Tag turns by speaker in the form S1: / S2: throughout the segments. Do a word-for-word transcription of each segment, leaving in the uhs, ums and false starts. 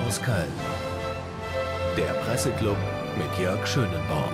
S1: aus Köln. Der Presseclub mit Jörg Schönenborn.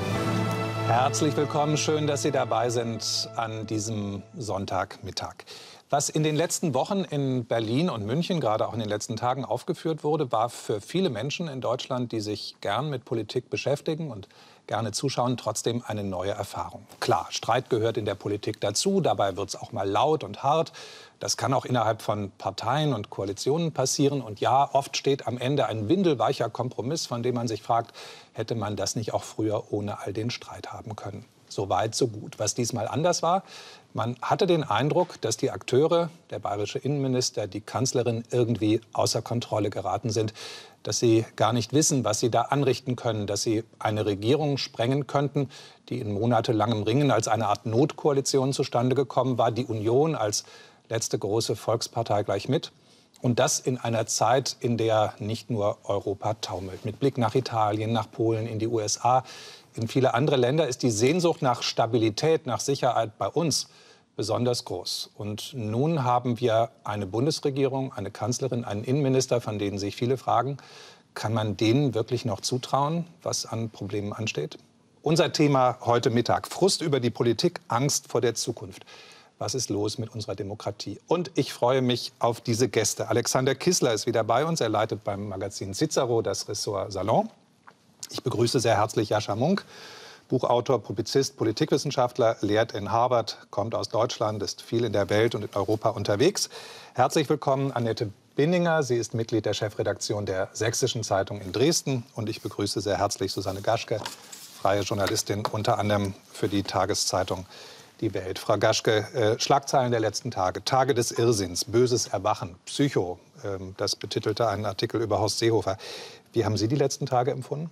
S2: Herzlich willkommen, schön, dass Sie dabei sind an diesem Sonntagmittag. Was in den letzten Wochen in Berlin und München, gerade auch in den letzten Tagen aufgeführt wurde, war für viele Menschen in Deutschland, die sich gern mit Politik beschäftigen und gerne zuschauen, trotzdem eine neue Erfahrung. Klar, Streit gehört in der Politik dazu, dabei wird es auch mal laut und hart. Das kann auch innerhalb von Parteien und Koalitionen passieren. Und ja, oft steht am Ende ein windelweicher Kompromiss, von dem man sich fragt, hätte man das nicht auch früher ohne all den Streit haben können. So weit, so gut. Was diesmal anders war, man hatte den Eindruck, dass die Akteure, der bayerische Innenminister, die Kanzlerin, irgendwie außer Kontrolle geraten sind. Dass sie gar nicht wissen, was sie da anrichten können, dass sie eine Regierung sprengen könnten, die in monatelangem Ringen als eine Art Notkoalition zustande gekommen war, die Union als letzte große Volkspartei gleich mit. Und das in einer Zeit, in der nicht nur Europa taumelt. Mit Blick nach Italien, nach Polen, in die U S A, in viele andere Länder ist die Sehnsucht nach Stabilität, nach Sicherheit bei uns besonders groß. Und nun haben wir eine Bundesregierung, eine Kanzlerin, einen Innenminister, von denen sich viele fragen, kann man denen wirklich noch zutrauen, was an Problemen ansteht? Unser Thema heute Mittag: Frust über die Politik, Angst vor der Zukunft. Was ist los mit unserer Demokratie? Und ich freue mich auf diese Gäste. Alexander Kissler ist wieder bei uns. Er leitet beim Magazin Cicero das Ressort Salon. Ich begrüße sehr herzlich Jascha Munk, Buchautor, Publizist, Politikwissenschaftler, lehrt in Harvard, kommt aus Deutschland, ist viel in der Welt und in Europa unterwegs. Herzlich willkommen Annette Binninger. Sie ist Mitglied der Chefredaktion der Sächsischen Zeitung in Dresden. Und ich begrüße sehr herzlich Susanne Gaschke, freie Journalistin, unter anderem für die Tageszeitung Die Welt. Frau Gaschke, äh, Schlagzeilen der letzten Tage: Tage des Irrsinns, böses Erwachen, Psycho. Äh, das betitelte einen Artikel über Horst Seehofer. Wie haben Sie die letzten Tage empfunden?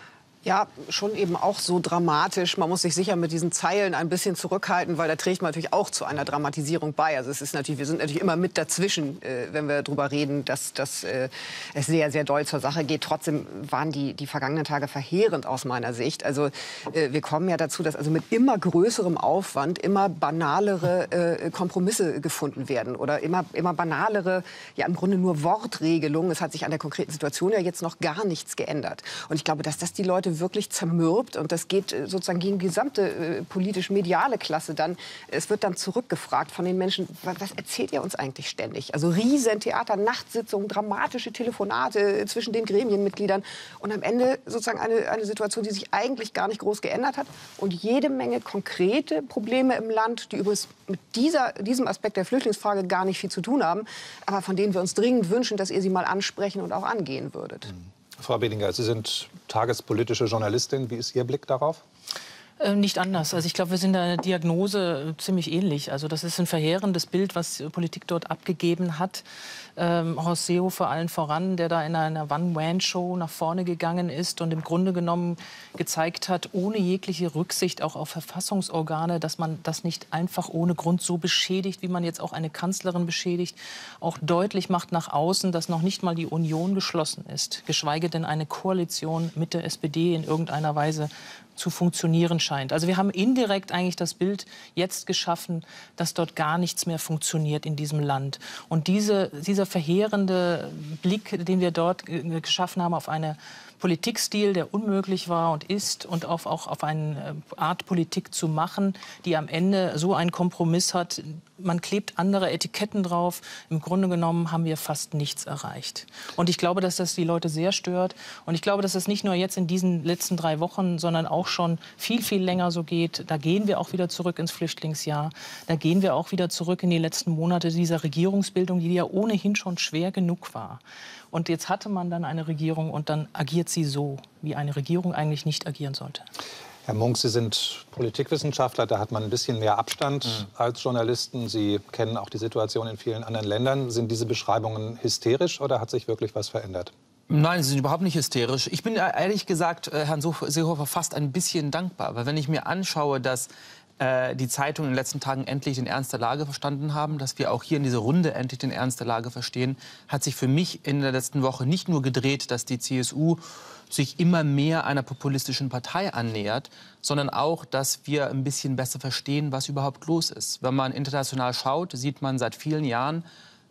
S3: Ja, schon eben auch so dramatisch. Man muss sich sicher mit diesen Zeilen ein bisschen zurückhalten, weil da trägt man natürlich auch zu einer Dramatisierung bei. Also es ist natürlich, wir sind natürlich immer mit dazwischen, äh, wenn wir darüber reden, dass, dass äh, es sehr, sehr doll zur Sache geht. Trotzdem waren die, die vergangenen Tage verheerend aus meiner Sicht. Also äh, wir kommen ja dazu, dass also mit immer größerem Aufwand immer banalere äh, Kompromisse gefunden werden oder immer, immer banalere, ja im Grunde nur Wortregelungen. Es hat sich an der konkreten Situation ja jetzt noch gar nichts geändert. Und ich glaube, dass das die Leute wirklich zermürbt, und das geht sozusagen gegen die gesamte äh, politisch-mediale Klasse dann. Es wird dann zurückgefragt von den Menschen, was, was erzählt ihr uns eigentlich ständig? Also Riesentheater, Nachtsitzungen, dramatische Telefonate zwischen den Gremienmitgliedern und am Ende sozusagen eine, eine Situation, die sich eigentlich gar nicht groß geändert hat und jede Menge konkrete Probleme im Land, die übrigens mit dieser, diesem Aspekt der Flüchtlingsfrage gar nicht viel zu tun haben, aber von denen wir uns dringend wünschen, dass ihr sie mal ansprechen und auch angehen würdet.
S2: Mhm. Frau Binninger, Sie sind tagespolitische Journalistin. Wie ist Ihr Blick darauf?
S4: Äh, nicht anders. Also ich glaube, wir sind der Diagnose ziemlich ähnlich. Also das ist ein verheerendes Bild, was Politik dort abgegeben hat. Ähm, Horst Seehofer allen voran, der da in einer One-Man-Show nach vorne gegangen ist und im Grunde genommen gezeigt hat, ohne jegliche Rücksicht auch auf Verfassungsorgane, dass man das nicht einfach ohne Grund so beschädigt, wie man jetzt auch eine Kanzlerin beschädigt, auch deutlich macht nach außen, dass noch nicht mal die Union geschlossen ist, geschweige denn eine Koalition mit der S P D in irgendeiner Weise zu funktionieren scheint. Also wir haben indirekt eigentlich das Bild jetzt geschaffen, dass dort gar nichts mehr funktioniert in diesem Land. Und diese, dieser verheerende Blick, den wir dort geschaffen haben auf eine Politikstil, der unmöglich war und ist, und auf, auch auf eine Art Politik zu machen, die am Ende so einen Kompromiss hat. Man klebt andere Etiketten drauf. Im Grunde genommen haben wir fast nichts erreicht. Und ich glaube, dass das die Leute sehr stört. Und ich glaube, dass das nicht nur jetzt in diesen letzten drei Wochen, sondern auch schon viel, viel länger so geht. Da gehen wir auch wieder zurück ins Flüchtlingsjahr. Da gehen wir auch wieder zurück in die letzten Monate dieser Regierungsbildung, die ja ohnehin schon schwer genug war. Und jetzt hatte man dann eine Regierung und dann agiert sie so, wie eine Regierung eigentlich nicht agieren sollte.
S2: Herr Munk, Sie sind Politikwissenschaftler, da hat man ein bisschen mehr Abstand mhm. als Journalisten. Sie kennen auch die Situation in vielen anderen Ländern. Sind diese Beschreibungen hysterisch oder hat sich wirklich was verändert?
S5: Nein, sie sind überhaupt nicht hysterisch. Ich bin ehrlich gesagt Herrn Seehofer fast ein bisschen dankbar. Weil wenn ich mir anschaue, dass äh, die Zeitungen in den letzten Tagen endlich den Ernst der Lage verstanden haben, dass wir auch hier in dieser Runde endlich den Ernst der Lage verstehen, hat sich für mich in der letzten Woche nicht nur gedreht, dass die C S U sich immer mehr einer populistischen Partei annähert, sondern auch, dass wir ein bisschen besser verstehen, was überhaupt los ist. Wenn man international schaut, sieht man seit vielen Jahren,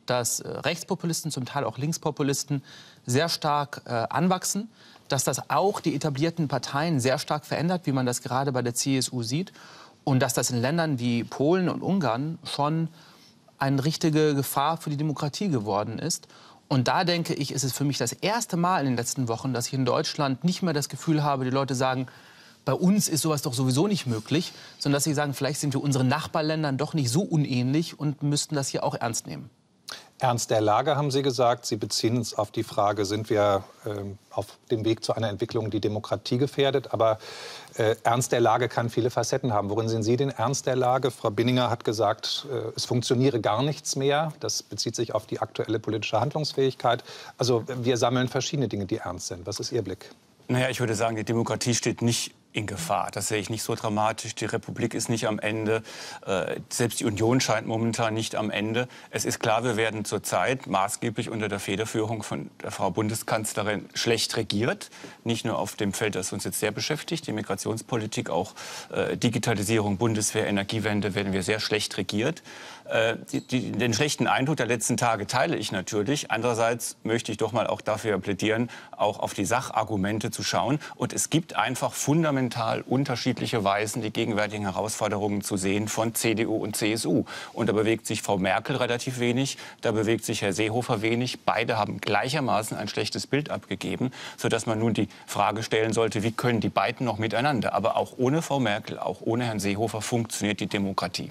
S5: dass äh, Rechtspopulisten, zum Teil auch Linkspopulisten, sehr stark äh, anwachsen, dass das auch die etablierten Parteien sehr stark verändert, wie man das gerade bei der C S U sieht, und dass das in Ländern wie Polen und Ungarn schon eine richtige Gefahr für die Demokratie geworden ist. Und da denke ich, ist es für mich das erste Mal in den letzten Wochen, dass ich in Deutschland nicht mehr das Gefühl habe, die Leute sagen, bei uns ist sowas doch sowieso nicht möglich, sondern dass sie sagen, vielleicht sind wir unseren Nachbarländern doch nicht so unähnlich und müssten das hier auch ernst nehmen.
S2: Ernst der Lage, haben Sie gesagt. Sie beziehen es auf die Frage, sind wir äh, auf dem Weg zu einer Entwicklung, die Demokratie gefährdet? Aber äh, Ernst der Lage kann viele Facetten haben. Worin sehen Sie den Ernst der Lage? Frau Binninger hat gesagt, äh, es funktioniere gar nichts mehr. Das bezieht sich auf die aktuelle politische Handlungsfähigkeit. Also wir sammeln verschiedene Dinge, die ernst sind. Was ist Ihr Blick?
S6: Naja, ich würde sagen, die Demokratie steht nicht in Gefahr. Das sehe ich nicht so dramatisch. Die Republik ist nicht am Ende. Äh, selbst die Union scheint momentan nicht am Ende. Es ist klar, wir werden zurzeit maßgeblich unter der Federführung von der Frau Bundeskanzlerin schlecht regiert. Nicht nur auf dem Feld, das uns jetzt sehr beschäftigt, die Migrationspolitik, auch äh, Digitalisierung, Bundeswehr, Energiewende, werden wir sehr schlecht regiert. Äh, die, die, den schlechten Eindruck der letzten Tage teile ich natürlich. Andererseits möchte ich doch mal auch dafür plädieren, auch auf die Sachargumente zu schauen. Und es gibt einfach fundamental unterschiedliche Weisen, die gegenwärtigen Herausforderungen zu sehen von C D U und C S U. Und da bewegt sich Frau Merkel relativ wenig, da bewegt sich Herr Seehofer wenig. Beide haben gleichermaßen ein schlechtes Bild abgegeben, sodass man nun die Frage stellen sollte, wie können die beiden noch miteinander? Aber auch ohne Frau Merkel, auch ohne Herrn Seehofer funktioniert die Demokratie.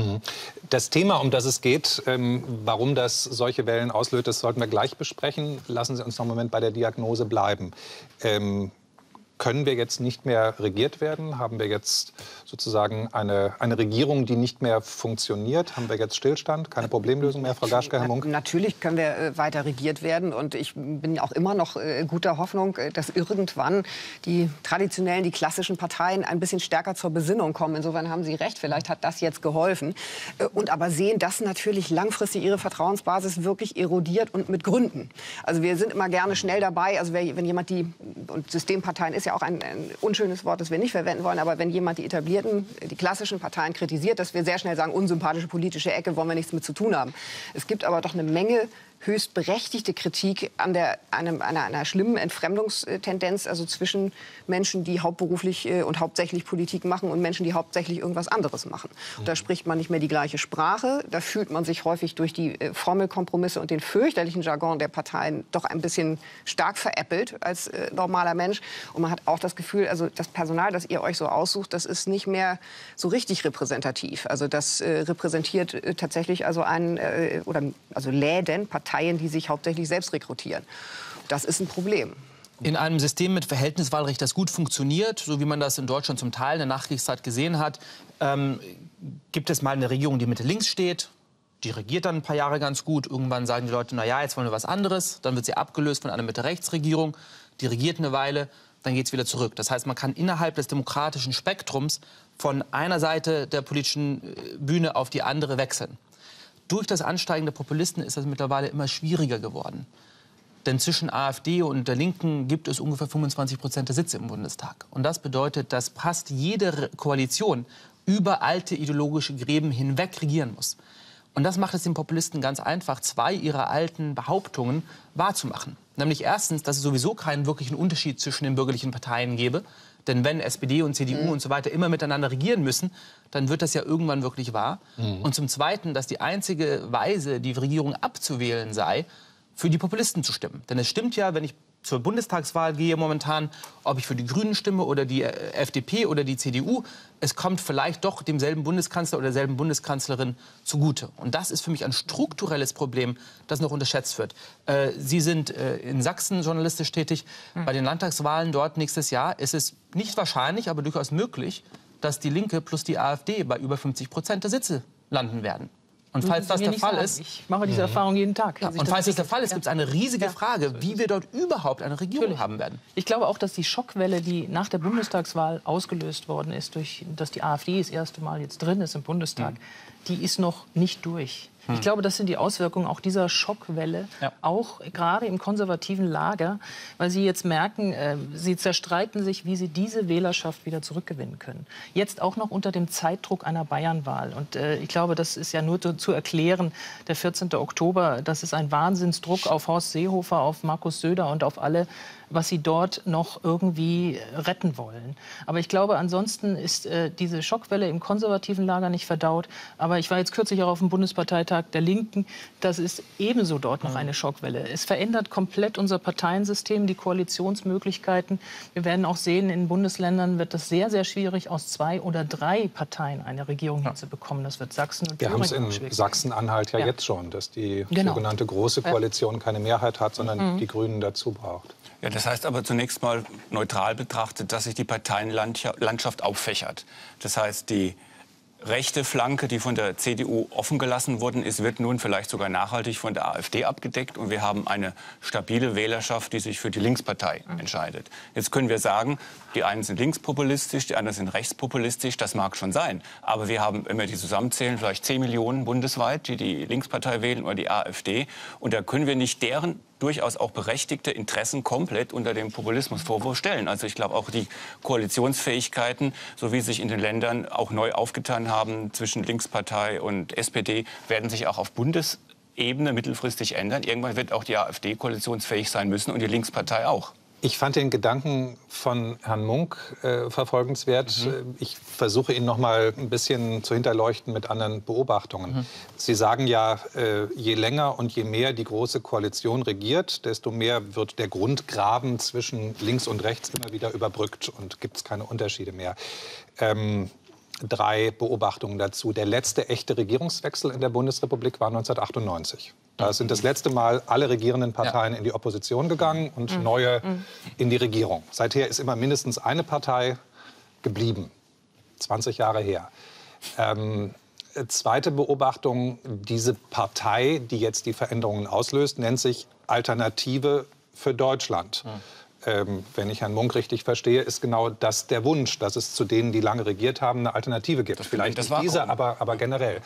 S2: Das Thema, um das es geht, ähm, warum das solche Wellen auslöst, das sollten wir gleich besprechen. Lassen Sie uns noch einen Moment bei der Diagnose bleiben. Ähm, Können wir jetzt nicht mehr regiert werden? Haben wir jetzt sozusagen eine, eine Regierung, die nicht mehr funktioniert? Haben wir jetzt Stillstand? Keine Problemlösung mehr, Frau Gaschke, Herr Munk?
S3: Natürlich können wir äh, weiter regiert werden. Und ich bin auch immer noch äh, guter Hoffnung, äh, dass irgendwann die traditionellen, die klassischen Parteien ein bisschen stärker zur Besinnung kommen. Insofern haben Sie recht, vielleicht hat das jetzt geholfen. Äh, und aber sehen, dass natürlich langfristig ihre Vertrauensbasis wirklich erodiert und mit Gründen. Also wir sind immer gerne schnell dabei. Also wer, wenn jemand die, und Systemparteien ist ja auch ein, ein unschönes Wort, das wir nicht verwenden wollen, aber wenn jemand die etablierten, die klassischen Parteien kritisiert, dass wir sehr schnell sagen, unsympathische politische Ecke, wollen wir nichts mit zu tun haben. Es gibt aber doch eine Menge höchst berechtigte Kritik an der, einem, einer, einer schlimmen Entfremdungstendenz, also zwischen Menschen, die hauptberuflich äh, und hauptsächlich Politik machen und Menschen, die hauptsächlich irgendwas anderes machen. Mhm. Da spricht man nicht mehr die gleiche Sprache, da fühlt man sich häufig durch die äh, Formelkompromisse und den fürchterlichen Jargon der Parteien doch ein bisschen stark veräppelt als äh, normaler Mensch. Und man hat auch das Gefühl, also das Personal, das ihr euch so aussucht, das ist nicht mehr so richtig repräsentativ. Also das äh, repräsentiert äh, tatsächlich also einen, äh, oder also Läden, Parteien, Parteien, die sich hauptsächlich selbst rekrutieren. Das ist ein Problem.
S5: In einem System mit Verhältniswahlrecht, das gut funktioniert, so wie man das in Deutschland zum Teil in der Nachkriegszeit gesehen hat, ähm, gibt es mal eine Regierung, die Mitte links steht. Die regiert dann ein paar Jahre ganz gut. Irgendwann sagen die Leute, na ja, jetzt wollen wir was anderes. Dann wird sie abgelöst von einer Mitte-Rechts-Regierung. Die regiert eine Weile, dann geht es wieder zurück. Das heißt, man kann innerhalb des demokratischen Spektrums von einer Seite der politischen Bühne auf die andere wechseln. Durch das Ansteigen der Populisten ist das mittlerweile immer schwieriger geworden. Denn zwischen AfD und der Linken gibt es ungefähr fünfundzwanzig Prozent der Sitze im Bundestag. Und das bedeutet, dass fast jede Koalition über alte ideologische Gräben hinweg regieren muss. Und das macht es den Populisten ganz einfach, zwei ihrer alten Behauptungen wahrzumachen. Nämlich erstens, dass es sowieso keinen wirklichen Unterschied zwischen den bürgerlichen Parteien gäbe. Denn wenn S P D und C D U mhm. und so weiter immer miteinander regieren müssen, dann wird das ja irgendwann wirklich wahr. Mhm. Und zum Zweiten, dass die einzige Weise, die Regierung abzuwählen sei, für die Populisten zu stimmen. Denn es stimmt ja, wenn ich zur Bundestagswahl gehe momentan, ob ich für die Grünen stimme oder die F D P oder die C D U, es kommt vielleicht doch demselben Bundeskanzler oder derselben Bundeskanzlerin zugute. Und das ist für mich ein strukturelles Problem, das noch unterschätzt wird. Äh, Sie sind äh, in Sachsen journalistisch tätig. Mhm. Bei den Landtagswahlen dort nächstes Jahr ist es nicht wahrscheinlich, aber durchaus möglich, dass die Linke plus die AfD bei über fünfzig Prozent der Sitze landen werden. Und falls das der Fall ist,
S4: ich mache diese Erfahrung jeden Tag.
S5: Ja, und falls das der Fall ist, gibt es eine riesige
S4: ja.
S5: Frage, wie wir dort überhaupt eine Regierung
S4: Natürlich.
S5: haben werden.
S4: Ich glaube auch, dass die Schockwelle, die nach der Bundestagswahl ausgelöst worden ist, durch, dass die AfD das erste Mal jetzt drin ist im Bundestag, mhm. die ist noch nicht durch. Ich glaube, das sind die Auswirkungen auch dieser Schockwelle, ja. auch gerade im konservativen Lager, weil sie jetzt merken, äh, sie zerstreiten sich, wie sie diese Wählerschaft wieder zurückgewinnen können. Jetzt auch noch unter dem Zeitdruck einer Bayernwahl. Und äh, ich glaube, das ist ja nur zu, zu erklären, der vierzehnte Oktober, das ist ein Wahnsinnsdruck auf Horst Seehofer, auf Markus Söder und auf alle, was sie dort noch irgendwie retten wollen. Aber ich glaube, ansonsten ist äh, diese Schockwelle im konservativen Lager nicht verdaut. Aber ich war jetzt kürzlich auch auf dem Bundesparteitag der Linken. Das ist ebenso dort noch eine Schockwelle. Es verändert komplett unser Parteiensystem, die Koalitionsmöglichkeiten. Wir werden auch sehen, in Bundesländern wird es sehr, sehr schwierig, aus zwei oder drei Parteien eine Regierung ja. hinzubekommen. Das wird Sachsen und
S2: Wir haben es in Sachsen-Anhalt ja, ja jetzt schon, dass die genau. sogenannte Große Koalition keine Mehrheit hat, sondern mhm. die Grünen dazu braucht.
S6: Ja, das heißt aber zunächst mal neutral betrachtet, dass sich die Parteienlandschaft auffächert. Das heißt, die rechte Flanke, die von der C D U offen gelassen worden ist, wird nun vielleicht sogar nachhaltig von der AfD abgedeckt. Und wir haben eine stabile Wählerschaft, die sich für die Linkspartei entscheidet. Jetzt können wir sagen, die einen sind linkspopulistisch, die anderen sind rechtspopulistisch. Das mag schon sein. Aber wir haben, wenn wir die zusammenzählen, vielleicht zehn Millionen bundesweit, die die Linkspartei wählen oder die AfD. Und da können wir nicht deren durchaus auch berechtigte Interessen komplett unter dem Populismusvorwurf stellen. Also ich glaube auch die Koalitionsfähigkeiten, so wie sie sich in den Ländern auch neu aufgetan haben zwischen Linkspartei und S P D, werden sich auch auf Bundesebene mittelfristig ändern. Irgendwann wird auch die AfD koalitionsfähig sein müssen und die Linkspartei auch.
S2: Ich fand den Gedanken von Herrn Munk äh, verfolgenswert. Mhm. Ich versuche ihn noch mal ein bisschen zu hinterleuchten mit anderen Beobachtungen. Mhm. Sie sagen ja, äh, je länger und je mehr die Große Koalition regiert, desto mehr wird der Grundgraben zwischen links und rechts immer wieder überbrückt und gibt es keine Unterschiede mehr. Ähm, drei Beobachtungen dazu. Der letzte echte Regierungswechsel in der Bundesrepublik war neunzehnhundertachtundneunzig. Da sind das letzte Mal alle regierenden Parteien ja. in die Opposition gegangen und mhm. neue mhm. in die Regierung. Seither ist immer mindestens eine Partei geblieben. zwanzig Jahre her. Ähm, zweite Beobachtung, diese Partei, die jetzt die Veränderungen auslöst, nennt sich Alternative für Deutschland. Mhm. Ähm, wenn ich Herrn Munk richtig verstehe, ist genau das der Wunsch, dass es zu denen, die lange regiert haben, eine Alternative gibt. Das Vielleicht nicht diese, aber, aber generell.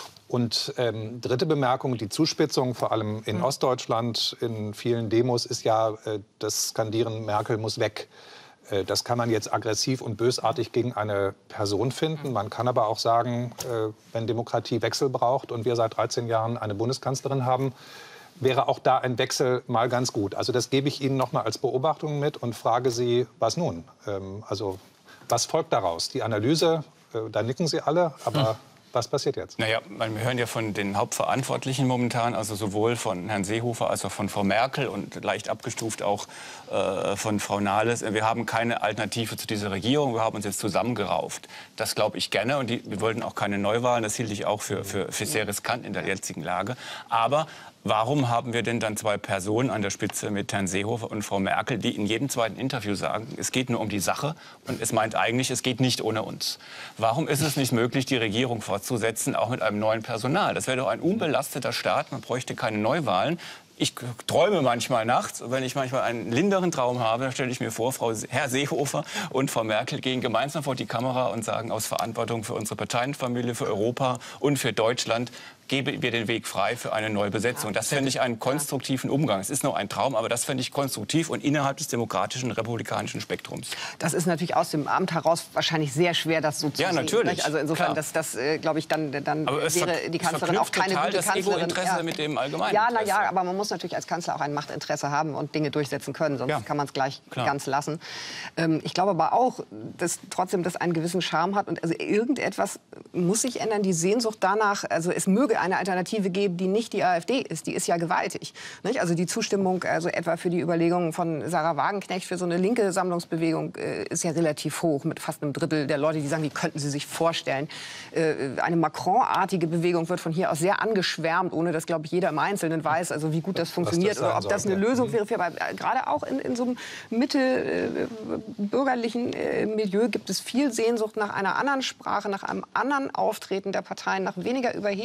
S2: Und ähm, dritte Bemerkung, die Zuspitzung, vor allem in mhm. Ostdeutschland, in vielen Demos, ist ja äh, das Skandieren, Merkel muss weg. Äh, das kann man jetzt aggressiv und bösartig gegen eine Person finden. Man kann aber auch sagen, äh, wenn Demokratie Wechsel braucht und wir seit dreizehn Jahren eine Bundeskanzlerin haben, wäre auch da ein Wechsel mal ganz gut. Also das gebe ich Ihnen noch mal als Beobachtung mit und frage Sie, was nun? Ähm, also was folgt daraus? Die Analyse, äh, da nicken Sie alle, aber... Hm. Was passiert jetzt?
S6: Naja, wir hören ja von den Hauptverantwortlichen momentan, also sowohl von Herrn Seehofer als auch von Frau Merkel und leicht abgestuft auch äh, von Frau Nahles. Wir haben keine Alternative zu dieser Regierung. Wir haben uns jetzt zusammengerauft. Das glaube ich gerne. Und die, wir wollten auch keine Neuwahlen. Das hielt ich auch für, für, für sehr riskant in der jetzigen Lage. Aber warum haben wir denn dann zwei Personen an der Spitze mit Herrn Seehofer und Frau Merkel, die in jedem zweiten Interview sagen, es geht nur um die Sache und es meint eigentlich, es geht nicht ohne uns? Warum ist es nicht möglich, die Regierung fortzusetzen, auch mit einem neuen Personal? Das wäre doch ein unbelasteter Staat, man bräuchte keine Neuwahlen. Ich träume manchmal nachts, wenn ich manchmal einen linderen Traum habe, dann stelle ich mir vor, Frau, Herr Seehofer und Frau Merkel gehen gemeinsam vor die Kamera und sagen aus Verantwortung für unsere Parteienfamilie, für Europa und für Deutschland, geben wir den Weg frei für eine neue Besetzung. Das fände ich einen konstruktiven Umgang. Es ist noch ein Traum, aber das fände ich konstruktiv und innerhalb des demokratischen, republikanischen Spektrums.
S3: Das ist natürlich aus dem Amt heraus wahrscheinlich sehr schwer, das so zu
S6: ja,
S3: sehen.
S6: Natürlich.
S3: Also insofern, das, das äh, glaube ich, dann, dann wäre die Kanzlerin auch keine
S6: total
S3: gute
S6: das
S3: Kanzlerin.
S6: Ego-Interesse
S3: ja.
S6: mit dem allgemeinen
S3: Ja, na
S6: Interesse.
S3: ja, aber man muss natürlich als Kanzler auch ein Machtinteresse haben und Dinge durchsetzen können, sonst
S6: ja.
S3: kann man es gleich
S6: Klar.
S3: ganz lassen. Ähm, ich glaube aber auch, dass trotzdem das einen gewissen Charme hat und also irgendetwas muss sich ändern. Die Sehnsucht danach, also es möge eine Alternative geben, die nicht die AfD ist, die ist ja gewaltig. Nicht? Also die Zustimmung, also etwa für die Überlegungen von Sarah Wagenknecht für so eine linke Sammlungsbewegung äh, ist ja relativ hoch, mit fast einem Drittel der Leute, die sagen, wie könnten sie sich vorstellen. Äh, eine Macron-artige Bewegung wird von hier aus sehr angeschwärmt, ohne dass, glaube ich, jeder im Einzelnen weiß, also wie gut das funktioniert das oder ob das eine sollte. Lösung wäre. Für, aber gerade auch in, in so einem Mitte äh, bürgerlichen äh, Milieu gibt es viel Sehnsucht nach einer anderen Sprache, nach einem anderen Auftreten der Parteien, nach weniger Überheblichkeit,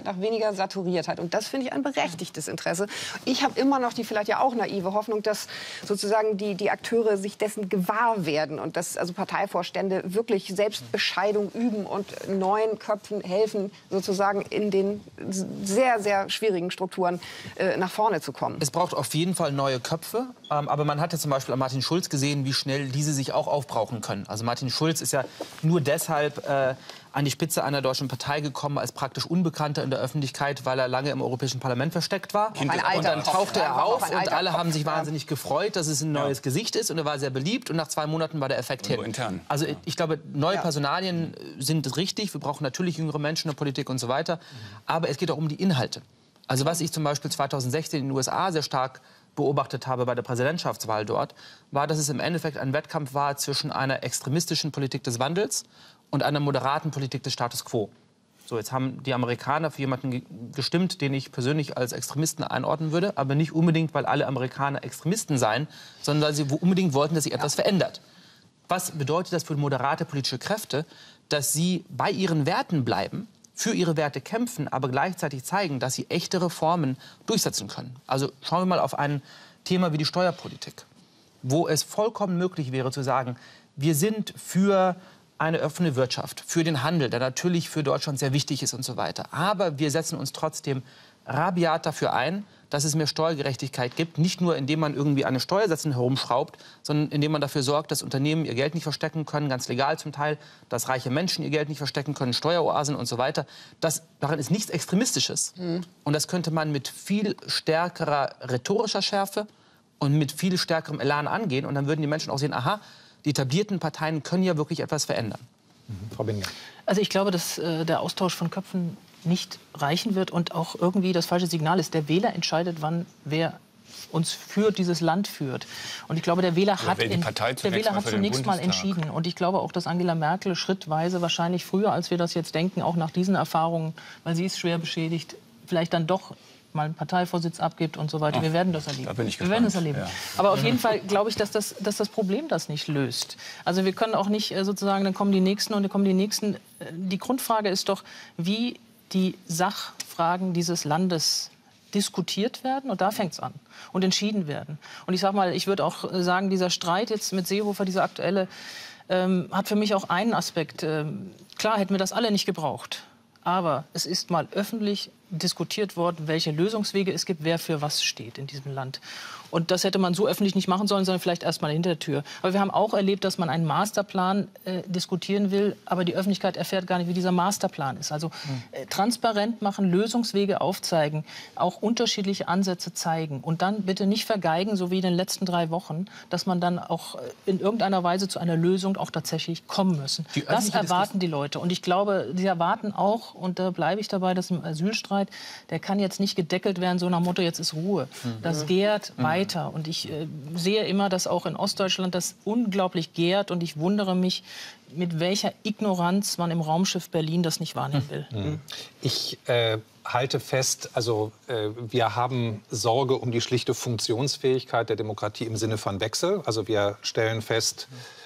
S3: Zeit nach weniger saturiert hat. Und das finde ich ein berechtigtes Interesse. Ich habe immer noch die vielleicht ja auch naive Hoffnung, dass sozusagen die, die Akteure sich dessen gewahr werden und dass also Parteivorstände wirklich Selbstbescheidung üben und neuen Köpfen helfen, sozusagen in den sehr, sehr schwierigen Strukturen äh, nach vorne zu kommen.
S5: Es braucht auf jeden Fall neue Köpfe, ähm, aber man hat ja zum Beispiel an Martin Schulz gesehen, wie schnell diese sich auch aufbrauchen können. Also Martin Schulz ist ja nur deshalb äh, an die Spitze einer deutschen Partei gekommen als praktisch Unbekannter in der Öffentlichkeit, weil er lange im Europäischen Parlament versteckt war.
S3: Und
S5: dann tauchte er auf und alle haben sich
S3: ja.
S5: wahnsinnig gefreut, dass es ein neues ja. Gesicht ist und er war sehr beliebt und nach zwei Monaten war der Effekt hin.
S6: Intern.
S5: Also ich glaube, neue
S3: ja.
S5: Personalien sind richtig, wir brauchen natürlich jüngere Menschen in der Politik und so weiter, aber es geht auch um die Inhalte. Also was ich zum Beispiel zweitausendsechzehn in den U S A sehr stark beobachtet habe bei der Präsidentschaftswahl dort, war, dass es im Endeffekt ein Wettkampf war zwischen einer extremistischen Politik des Wandels und einer moderaten Politik des Status quo. So, jetzt haben die Amerikaner für jemanden gestimmt, den ich persönlich als Extremisten einordnen würde, aber nicht unbedingt, weil alle Amerikaner Extremisten seien, sondern weil sie unbedingt wollten, dass sich etwas ja. verändert. Was bedeutet das für moderate politische Kräfte, dass sie bei ihren Werten bleiben, für ihre Werte kämpfen, aber gleichzeitig zeigen, dass sie echte Reformen durchsetzen können? Also schauen wir mal auf ein Thema wie die Steuerpolitik, wo es vollkommen möglich wäre zu sagen, wir sind für eine offene Wirtschaft, für den Handel, der natürlich für Deutschland sehr wichtig ist und so weiter. Aber wir setzen uns trotzdem rabiat dafür ein, dass es mehr Steuergerechtigkeit gibt. Nicht nur, indem man irgendwie an den Steuersätzen herumschraubt, sondern indem man dafür sorgt, dass Unternehmen ihr Geld nicht verstecken können, ganz legal zum Teil, dass reiche Menschen ihr Geld nicht verstecken können, Steueroasen und so weiter. Das, daran ist nichts Extremistisches. Mhm. Und das könnte man mit viel stärkerer rhetorischer Schärfe und mit viel stärkerem Elan angehen. Und dann würden die Menschen auch sehen, aha, die etablierten Parteien können ja wirklich etwas verändern.
S2: Mhm. Frau Binder.
S4: Also ich glaube, dass äh, der Austausch von Köpfen nicht reichen wird und auch irgendwie das falsche Signal ist. Der Wähler entscheidet, wann wer uns für dieses Land führt. Und ich glaube, der Wähler
S6: Oder
S4: hat, in, der Wähler hat zunächst mal entschieden. Und ich glaube auch, dass Angela Merkel schrittweise, wahrscheinlich früher, als wir das jetzt denken, auch nach diesen Erfahrungen, weil sie ist schwer beschädigt, vielleicht dann doch mal einen Parteivorsitz abgibt und so weiter.
S6: Oh,
S4: wir werden das erleben.
S6: Da bin ich
S4: wir werden das
S6: gespannt.
S4: erleben.
S6: Ja.
S4: Aber auf jeden Fall glaube ich, dass das, dass das Problem das nicht löst. Also wir können auch nicht äh, sozusagen, dann kommen die Nächsten und dann kommen die Nächsten. Die Grundfrage ist doch, wie die Sachfragen dieses Landes diskutiert werden. Und da fängt es an. Und entschieden werden. Und ich sage mal, ich würde auch sagen, dieser Streit jetzt mit Seehofer, dieser aktuelle, ähm, hat für mich auch einen Aspekt. Ähm, klar hätten wir das alle nicht gebraucht. Aber es ist mal öffentlich diskutiert worden, welche Lösungswege es gibt, wer für was steht in diesem Land. Und das hätte man so öffentlich nicht machen sollen, sondern vielleicht erst mal hinter der Tür. Aber wir haben auch erlebt, dass man einen Masterplan äh, diskutieren will, aber die Öffentlichkeit erfährt gar nicht, wie dieser Masterplan ist. Also äh, transparent machen, Lösungswege aufzeigen, auch unterschiedliche Ansätze zeigen. Und dann bitte nicht vergeigen, so wie in den letzten drei Wochen, dass man dann auch in irgendeiner Weise zu einer Lösung auch tatsächlich kommen müssen. Das erwarten die Leute. Und ich glaube, sie erwarten auch, und da bleibe ich dabei, dass im Asylstreit, der kann jetzt nicht gedeckelt werden, so nach dem Motto, jetzt ist Ruhe. Das gärt weiter. Und ich äh, sehe immer, dass auch in Ostdeutschland das unglaublich gärt. Und ich wundere mich, mit welcher Ignoranz man im Raumschiff Berlin das nicht wahrnehmen will.
S2: Mhm. Ich äh, halte fest, also äh, wir haben Sorge um die schlichte Funktionsfähigkeit der Demokratie im Sinne von Wechsel. Also wir stellen fest,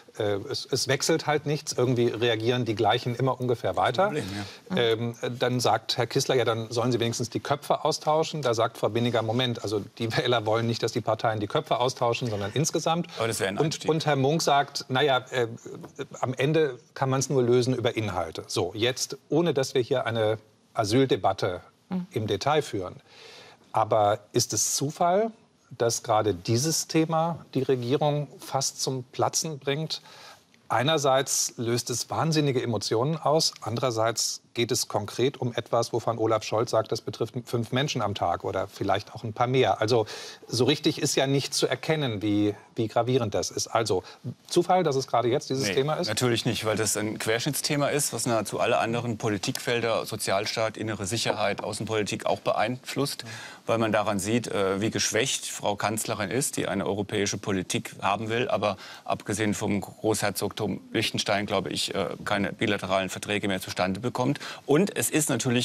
S2: Es, es wechselt halt nichts. Irgendwie reagieren die Gleichen immer ungefähr weiter. Problem, ja. ähm, dann sagt Herr Kissler, ja, dann sollen Sie wenigstens die Köpfe austauschen. Da sagt Frau Binniger, Moment, also die Wähler wollen nicht, dass die Parteien die Köpfe austauschen, sondern insgesamt.
S6: Aber das wäre ein
S2: und, und Herr Munk sagt, naja, äh, am Ende kann man es nur lösen über Inhalte. So, jetzt, ohne dass wir hier eine Asyldebatte mhm. im Detail führen. Aber ist es Zufall, dass gerade dieses Thema die Regierung fast zum Platzen bringt? Einerseits löst es wahnsinnige Emotionen aus, andererseits geht es konkret um etwas, wovon Olaf Scholz sagt, das betrifft fünf Menschen am Tag oder vielleicht auch ein paar mehr. Also so richtig ist ja nicht zu erkennen, wie, wie gravierend das ist. Also Zufall, dass es gerade jetzt dieses
S6: nee,
S2: Thema ist?
S6: Natürlich nicht, weil das ein Querschnittsthema ist, was nahezu alle anderen Politikfelder, Sozialstaat, innere Sicherheit, Außenpolitik auch beeinflusst, mhm. weil man daran sieht, wie geschwächt Frau Kanzlerin ist, die eine europäische Politik haben will, aber abgesehen vom Großherzogtum Liechtenstein, glaube ich, keine bilateralen Verträge mehr zustande bekommt. Und es ist natürlich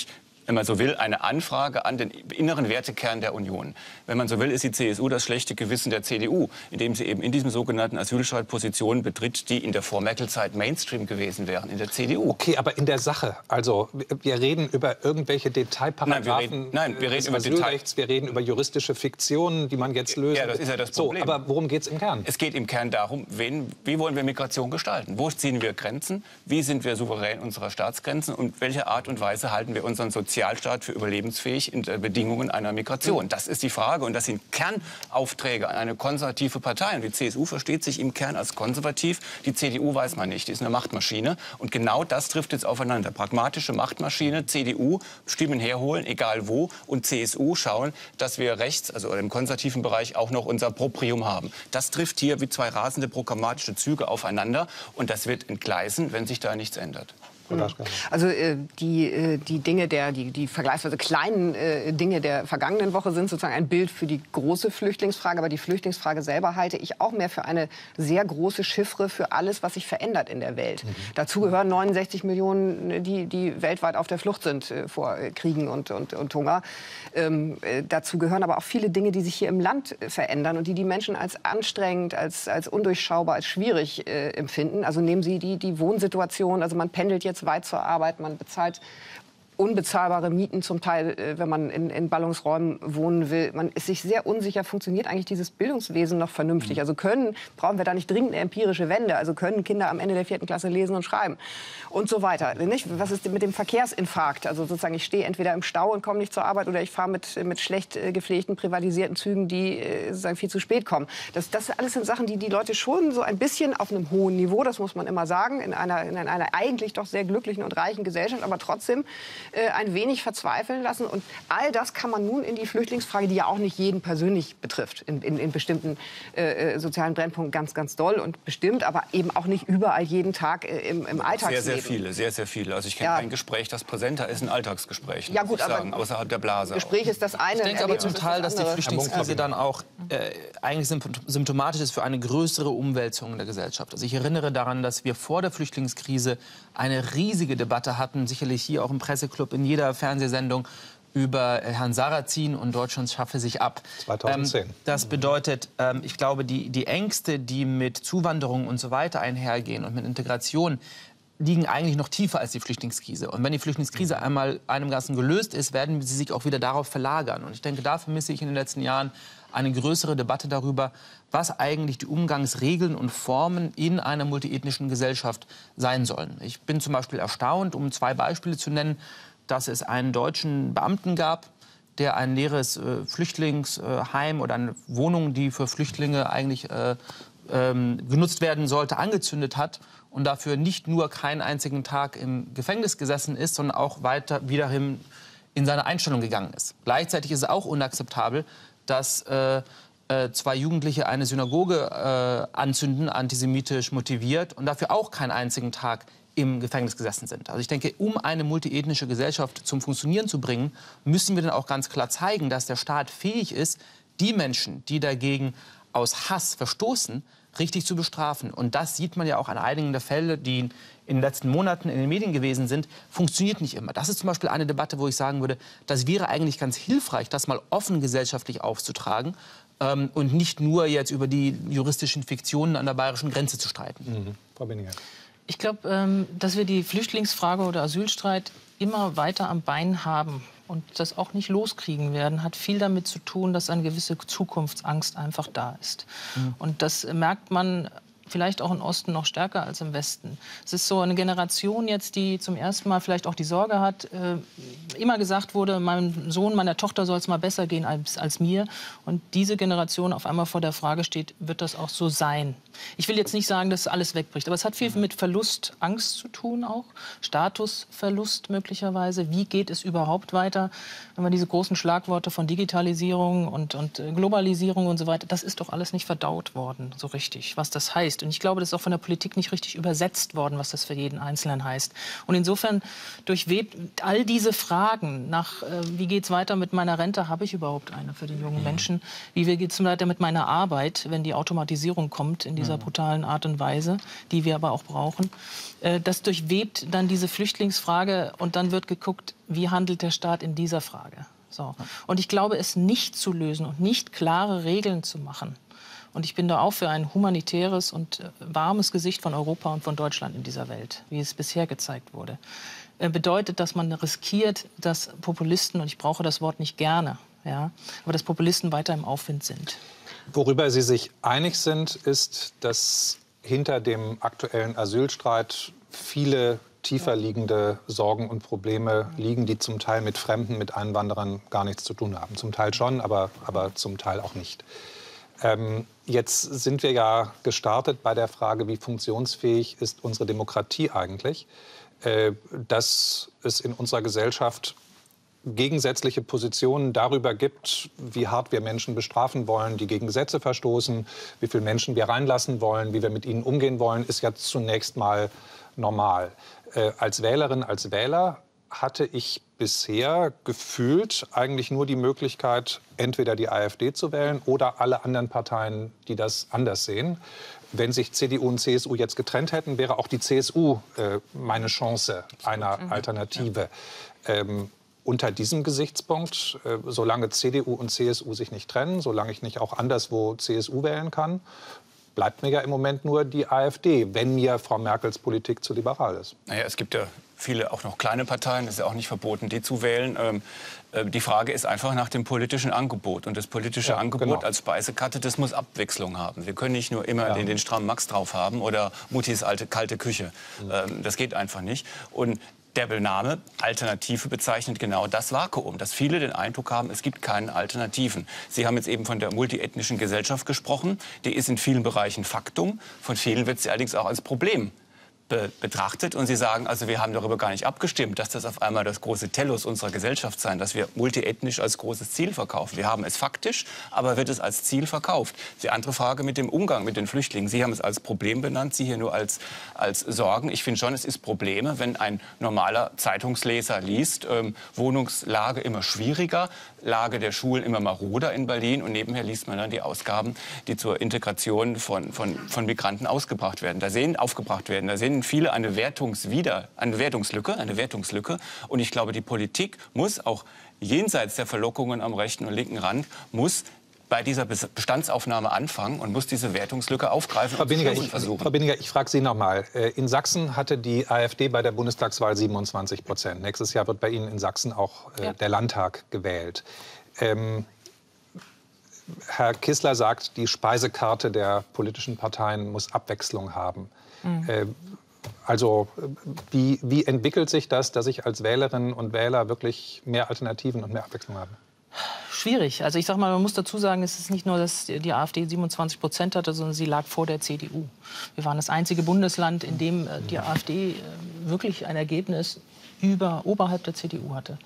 S6: wenn man so will, eine Anfrage an den inneren Wertekern der Union. Wenn man so will, ist die C S U das schlechte Gewissen der C D U, indem sie eben in diesem sogenannten Asylstreit Positionen betritt, die in der Vor-Merkel-Zeit Mainstream gewesen wären in der C D U.
S2: Okay, aber in der Sache, also wir reden über irgendwelche Detailparagraphen
S6: nein, wir reden, nein, wir reden über
S2: Asylrechts, wir reden über juristische Fiktionen, die man jetzt löst.
S6: Ja, das ist ja das Problem.
S2: So, aber worum geht es im Kern?
S6: Es geht im Kern darum, wen, wie wollen wir Migration gestalten? Wo ziehen wir Grenzen? Wie sind wir souverän unserer Staatsgrenzen? Und welche Art und Weise halten wir unseren Sozialstaat für überlebensfähig in den Bedingungen einer Migration? Das ist die Frage. Und das sind Kernaufträge an eine konservative Partei. Und die C S U versteht sich im Kern als konservativ. Die C D U weiß man nicht. Die ist eine Machtmaschine. Und genau das trifft jetzt aufeinander. Pragmatische Machtmaschine, C D U, Stimmen herholen, egal wo. Und C S U schauen, dass wir rechts, also im konservativen Bereich, auch noch unser Proprium haben. Das trifft hier wie zwei rasende programmatische Züge aufeinander. Und das wird entgleisen, wenn sich da nichts ändert.
S3: Also äh, die, äh, die Dinge der, die, die vergleichsweise kleinen äh, Dinge der vergangenen Woche sind sozusagen ein Bild für die große Flüchtlingsfrage. Aber die Flüchtlingsfrage selber halte ich auch mehr für eine sehr große Chiffre für alles, was sich verändert in der Welt. Mhm. Dazu gehören neunundsechzig Millionen, die, die weltweit auf der Flucht sind äh, vor Kriegen und, und, und Hunger. Ähm, äh, dazu gehören aber auch viele Dinge, die sich hier im Land äh, verändern und die die Menschen als anstrengend, als, als undurchschaubar, als schwierig äh, empfinden. Also nehmen Sie die, die Wohnsituation, also man pendelt jetzt weit zur Arbeit, man bezahlt unbezahlbare Mieten zum Teil, wenn man in, in Ballungsräumen wohnen will. Man ist sich sehr unsicher, funktioniert eigentlich dieses Bildungswesen noch vernünftig? Also können, brauchen wir da nicht dringend eine empirische Wende? Also können Kinder am Ende der vierten Klasse lesen und schreiben? Und so weiter. Nicht? Was ist mit dem Verkehrsinfarkt? Also sozusagen, ich stehe entweder im Stau und komme nicht zur Arbeit oder ich fahre mit, mit schlecht gepflegten, privatisierten Zügen, die sozusagen viel zu spät kommen. Das, das alles sind Sachen, die die Leute schon so ein bisschen auf einem hohen Niveau, das muss man immer sagen, in einer, in einer eigentlich doch sehr glücklichen und reichen Gesellschaft, aber trotzdem ein wenig verzweifeln lassen. Und all das kann man nun in die Flüchtlingsfrage, die ja auch nicht jeden persönlich betrifft, in, in, in bestimmten äh, sozialen Brennpunkten ganz, ganz doll und bestimmt, aber eben auch nicht überall jeden Tag äh, im, im Alltagsleben.
S6: Sehr, sehr viele, sehr, sehr viele. Also ich kenne ja. ein Gespräch, das präsenter ist, ein Alltagsgespräch.
S3: Ja gut, aber
S6: sagen, außerhalb der Blase.
S3: Gespräch ist das eine.
S5: Ich denke aber zum Teil, dass die Flüchtlingskrise dann auch äh, eigentlich symptomatisch ist für eine größere Umwälzung in der Gesellschaft. Also ich erinnere daran, dass wir vor der Flüchtlingskrise eine riesige Debatte hatten, sicherlich hier auch im Presseclub, in jeder Fernsehsendung, über Herrn Sarrazin und Deutschland schaffe sich ab.
S2: zweitausendzehn.
S5: Ähm, das bedeutet, ähm, ich glaube, die, die Ängste, die mit Zuwanderung und so weiter einhergehen und mit Integration, liegen eigentlich noch tiefer als die Flüchtlingskrise. Und wenn die Flüchtlingskrise einmal einem Ganzen gelöst ist, werden sie sich auch wieder darauf verlagern. Und ich denke, da vermisse ich in den letzten Jahren eine größere Debatte darüber, was eigentlich die Umgangsregeln und Formen in einer multiethnischen Gesellschaft sein sollen. Ich bin zum Beispiel erstaunt, um zwei Beispiele zu nennen, dass es einen deutschen Beamten gab, der ein leeres äh, Flüchtlingsheim äh, oder eine Wohnung, die für Flüchtlinge eigentlich äh, ähm, genutzt werden sollte, angezündet hat und dafür nicht nur keinen einzigen Tag im Gefängnis gesessen ist, sondern auch weiter wiederhin in seine Einstellung gegangen ist. Gleichzeitig ist es auch unakzeptabel, dass äh, äh, zwei Jugendliche eine Synagoge äh, anzünden, antisemitisch motiviert, und dafür auch keinen einzigen Tag im Gefängnis gesessen sind. Also ich denke, um eine multiethnische Gesellschaft zum Funktionieren zu bringen, müssen wir dann auch ganz klar zeigen, dass der Staat fähig ist, die Menschen, die dagegen aus Hass verstoßen, richtig zu bestrafen. Und das sieht man ja auch an einigen der Fälle, die in den letzten Monaten in den Medien gewesen sind, funktioniert nicht immer. Das ist zum Beispiel eine Debatte, wo ich sagen würde, das wäre eigentlich ganz hilfreich, das mal offen gesellschaftlich aufzutragen ähm, und nicht nur jetzt über die juristischen Fiktionen an der bayerischen Grenze zu streiten.
S2: Mhm. Frau Benninger.
S4: Ich glaube, ähm, dass wir die Flüchtlingsfrage oder Asylstreit immer weiter am Bein haben und das auch nicht loskriegen werden, hat viel damit zu tun, dass eine gewisse Zukunftsangst einfach da ist. Mhm. Und das merkt man vielleicht auch im Osten noch stärker als im Westen. Es ist so eine Generation jetzt, die zum ersten Mal vielleicht auch die Sorge hat, äh, immer gesagt wurde, meinem Sohn, meiner Tochter soll es mal besser gehen als, als mir. Und diese Generation auf einmal vor der Frage steht, wird das auch so sein? Ich will jetzt nicht sagen, dass alles wegbricht, aber es hat viel mit Verlust, Angst zu tun auch, Statusverlust möglicherweise. Wie geht es überhaupt weiter? Wenn man diese großen Schlagworte von Digitalisierung und, und Globalisierung und so weiter, das ist doch alles nicht verdaut worden, so richtig, was das heißt. Und ich glaube, das ist auch von der Politik nicht richtig übersetzt worden, was das für jeden Einzelnen heißt. Und insofern durchwebt all diese Fragen nach, äh, wie geht es weiter mit meiner Rente, habe ich überhaupt eine für die jungen Menschen? Wie geht es weiter mit meiner Arbeit, wenn die Automatisierung kommt in dieser dieser brutalen Art und Weise, die wir aber auch brauchen. Das durchwebt dann diese Flüchtlingsfrage und dann wird geguckt, wie handelt der Staat in dieser Frage. So. Und ich glaube, es nicht zu lösen und nicht klare Regeln zu machen. Und ich bin da auch für ein humanitäres und warmes Gesicht von Europa und von Deutschland in dieser Welt, wie es bisher gezeigt wurde. Bedeutet, dass man riskiert, dass Populisten, und ich brauche das Wort nicht gerne, ja, aber dass Populisten weiter im Aufwind sind.
S2: Worüber Sie sich einig sind, ist, dass hinter dem aktuellen Asylstreit viele tiefer liegende Sorgen und Probleme liegen, die zum Teil mit Fremden, mit Einwanderern gar nichts zu tun haben. Zum Teil schon, aber, aber zum Teil auch nicht. Ähm, jetzt sind wir ja gestartet bei der Frage, wie funktionsfähig ist unsere Demokratie eigentlich, äh, dass es in unserer Gesellschaft gegensätzliche Positionen darüber gibt, wie hart wir Menschen bestrafen wollen, die gegen Gesetze verstoßen, wie viele Menschen wir reinlassen wollen, wie wir mit ihnen umgehen wollen, ist ja zunächst mal normal. Äh, als Wählerin, als Wähler hatte ich bisher gefühlt eigentlich nur die Möglichkeit, entweder die AfD zu wählen oder alle anderen Parteien, die das anders sehen. Wenn sich C D U und C S U jetzt getrennt hätten, wäre auch die C S U äh, meine Chance einer Alternative. Ähm, Unter diesem Gesichtspunkt, äh, solange C D U und C S U sich nicht trennen, solange ich nicht auch anderswo C S U wählen kann, bleibt mir ja im Moment nur die AfD, wenn mir Frau Merkels Politik zu liberal ist.
S6: Naja, es gibt ja viele auch noch kleine Parteien, es ist ja auch nicht verboten, die zu wählen. Ähm, äh, die Frage ist einfach nach dem politischen Angebot. Und das politische ja, Angebot genau. als Speisekarte, das muss Abwechslung haben. Wir können nicht nur immer ja. den, den strammen Max drauf haben oder Muttis alte kalte Küche. Mhm. Ähm, das geht einfach nicht. Und der Bename Alternative bezeichnet genau das Vakuum, dass viele den Eindruck haben, es gibt keine Alternativen. Sie haben jetzt eben von der multiethnischen Gesellschaft gesprochen. Die ist in vielen Bereichen Faktum. Von vielen wird sie allerdings auch als Problem be betrachtet. Und sie sagen, also wir haben darüber gar nicht abgestimmt, dass das auf einmal das große Tellus unserer Gesellschaft sein, dass wir multiethnisch als großes Ziel verkaufen. Wir haben es faktisch, aber wird es als Ziel verkauft. Die andere Frage mit dem Umgang mit den Flüchtlingen. Sie haben es als Problem benannt, Sie hier nur als, als Sorgen. Ich finde schon, es ist Probleme, wenn ein normaler Zeitungsleser liest, ähm, Wohnungslage immer schwieriger, Lage der Schulen immer maroder in Berlin und nebenher liest man dann die Ausgaben, die zur Integration von, von, von Migranten ausgebracht werden. Da sehen, aufgebracht werden. Da sehen viele eine Wertungswider, eine Wertungslücke, eine Wertungslücke. Und ich glaube, die Politik muss auch jenseits der Verlockungen am rechten und linken Rand muss bei dieser Bestandsaufnahme anfangen und muss diese Wertungslücke aufgreifen
S2: Frau
S6: und
S2: Binninger, ich,
S6: versuchen.
S2: Frau Binninger, ich frage Sie noch mal. In Sachsen hatte die AfD bei der Bundestagswahl siebenundzwanzig Prozent. Nächstes Jahr wird bei Ihnen in Sachsen auch äh, ja. der Landtag gewählt. Ähm, Herr Kissler sagt, die Speisekarte der politischen Parteien muss Abwechslung haben. Mhm. Äh, also wie, wie entwickelt sich das, dass ich als Wählerinnen und Wähler wirklich mehr Alternativen und mehr Abwechslung habe?
S4: Schwierig. Also ich sag mal, man muss dazu sagen, es ist nicht nur, dass die AfD siebenundzwanzig Prozent hatte, sondern sie lag vor der C D U. Wir waren das einzige Bundesland, in dem die AfD wirklich ein Ergebnis über, oberhalb der C D U hatte.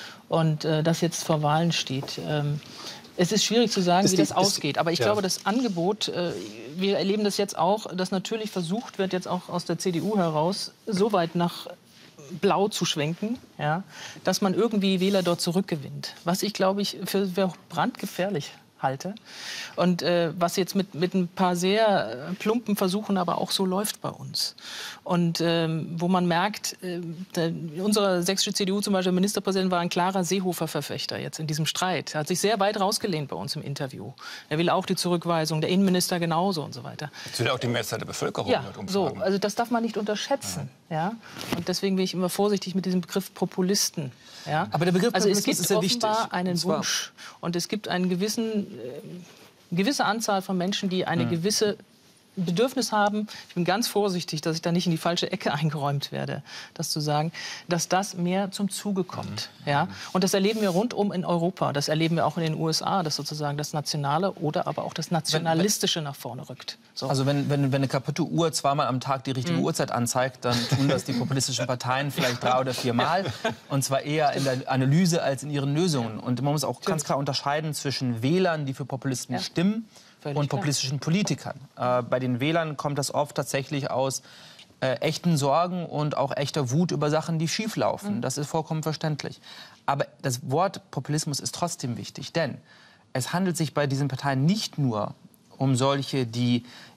S4: Und äh, das jetzt vor Wahlen steht. Ähm, Es ist schwierig zu sagen, ist wie die, das ausgeht. Aber ich ja. glaube, das Angebot, äh, wir erleben das jetzt auch, dass natürlich versucht wird, jetzt auch aus der C D U heraus, so weit nach Blau zu schwenken, ja, dass man irgendwie Wähler dort zurückgewinnt. Was ich, glaube ich, für, für brandgefährlich halte. Und äh, was jetzt mit, mit ein paar sehr äh, plumpen Versuchen aber auch so läuft bei uns. Und ähm, wo man merkt, äh, der, unsere sächsische C D U zum Beispiel, Ministerpräsident war ein klarer Seehofer-Verfechter jetzt in diesem Streit. Er hat sich sehr weit rausgelehnt bei uns im Interview. Er will auch die Zurückweisung, der Innenminister genauso und so weiter.
S6: Das will auch die Mehrzahl der Bevölkerung.
S4: Ja, so, also das darf man nicht unterschätzen. Ja. Ja? Und deswegen bin ich immer vorsichtig mit diesem Begriff Populisten. Ja?
S5: Aber der Begriff
S4: also es
S5: Populismus
S4: gibt
S5: ist sehr wichtig.
S4: offenbar einen Wunsch und es gibt einen gewissen, äh, gewisse Anzahl von Menschen, die eine mhm. gewisse Bedürfnis haben, ich bin ganz vorsichtig, dass ich da nicht in die falsche Ecke eingeräumt werde, das zu sagen, dass das mehr zum Zuge kommt. Mhm. Ja? Und das erleben wir rundum in Europa, das erleben wir auch in den U S A, dass sozusagen das Nationale oder aber auch das Nationalistische wenn, wenn, nach vorne rückt. So.
S5: Also wenn, wenn, wenn eine kaputte Uhr zweimal am Tag die richtige mhm. Uhrzeit anzeigt, dann tun das die populistischen Parteien vielleicht drei oder viermal. Und zwar eher in der Analyse als in ihren Lösungen. Und man muss auch ganz klar unterscheiden zwischen Wählern, die für Populisten ja. stimmen, Völlig und populistischen klar. Politikern. Äh, bei den Wählern kommt das oft tatsächlich aus äh, echten Sorgen und auch echter Wut über Sachen, die schieflaufen. Mhm. Das ist vollkommen verständlich. Aber das Wort Populismus ist trotzdem wichtig, denn es handelt sich bei diesen Parteien nicht nur um solche, die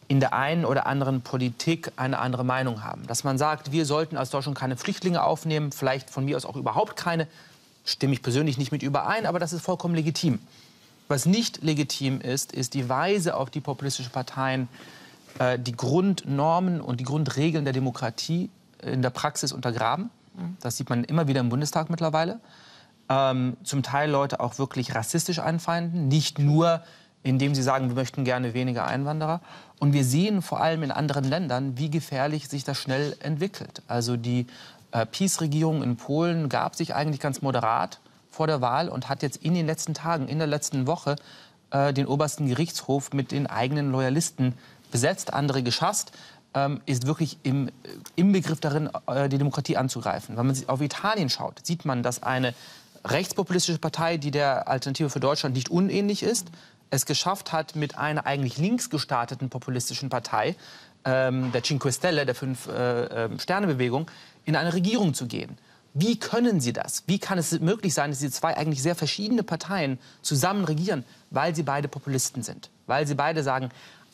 S5: in der einen oder anderen Politik eine andere Meinung haben. Dass man sagt, wir sollten als Deutschland keine Flüchtlinge aufnehmen, vielleicht von mir aus auch überhaupt keine, stimme ich persönlich nicht mit überein, aber das ist vollkommen legitim. Was nicht legitim ist, ist die Weise, auf die populistische Parteien äh, die Grundnormen und die Grundregeln der Demokratie in der Praxis untergraben. Das sieht man immer wieder im Bundestag mittlerweile. Ähm, zum Teil Leute auch wirklich rassistisch anfeinden, nicht nur indem sie sagen, wir möchten gerne weniger Einwanderer. Und wir sehen vor allem in anderen Ländern, wie gefährlich sich das schnell entwickelt. Also die äh, PiS-Regierung in Polen gab sich eigentlich ganz moderat vor der Wahl und hat jetzt in den letzten Tagen, in der letzten Woche, äh, den obersten Gerichtshof mit den eigenen Loyalisten besetzt, andere geschasst, ähm, ist wirklich im, im Begriff darin, äh, die Demokratie anzugreifen. Wenn man sich auf Italien schaut, sieht man, dass eine rechtspopulistische Partei, die der Alternative für Deutschland nicht unähnlich ist, es geschafft hat, mit einer eigentlich links gestarteten populistischen Partei, ähm, der Cinque Stelle, der Fünf-Sterne-Bewegung, äh, in eine Regierung zu gehen. Wie können sie das? Wie kann es möglich sein, dass diese zwei eigentlich sehr verschiedene Parteien zusammen regieren? Weil sie beide Populisten sind. Weil sie beide sagen,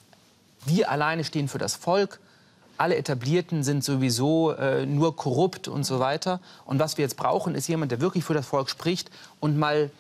S5: wir alleine stehen für das Volk, alle Etablierten sind sowieso äh, nur korrupt und so weiter. Und was wir jetzt brauchen, ist jemand, der wirklich für das Volk spricht und mal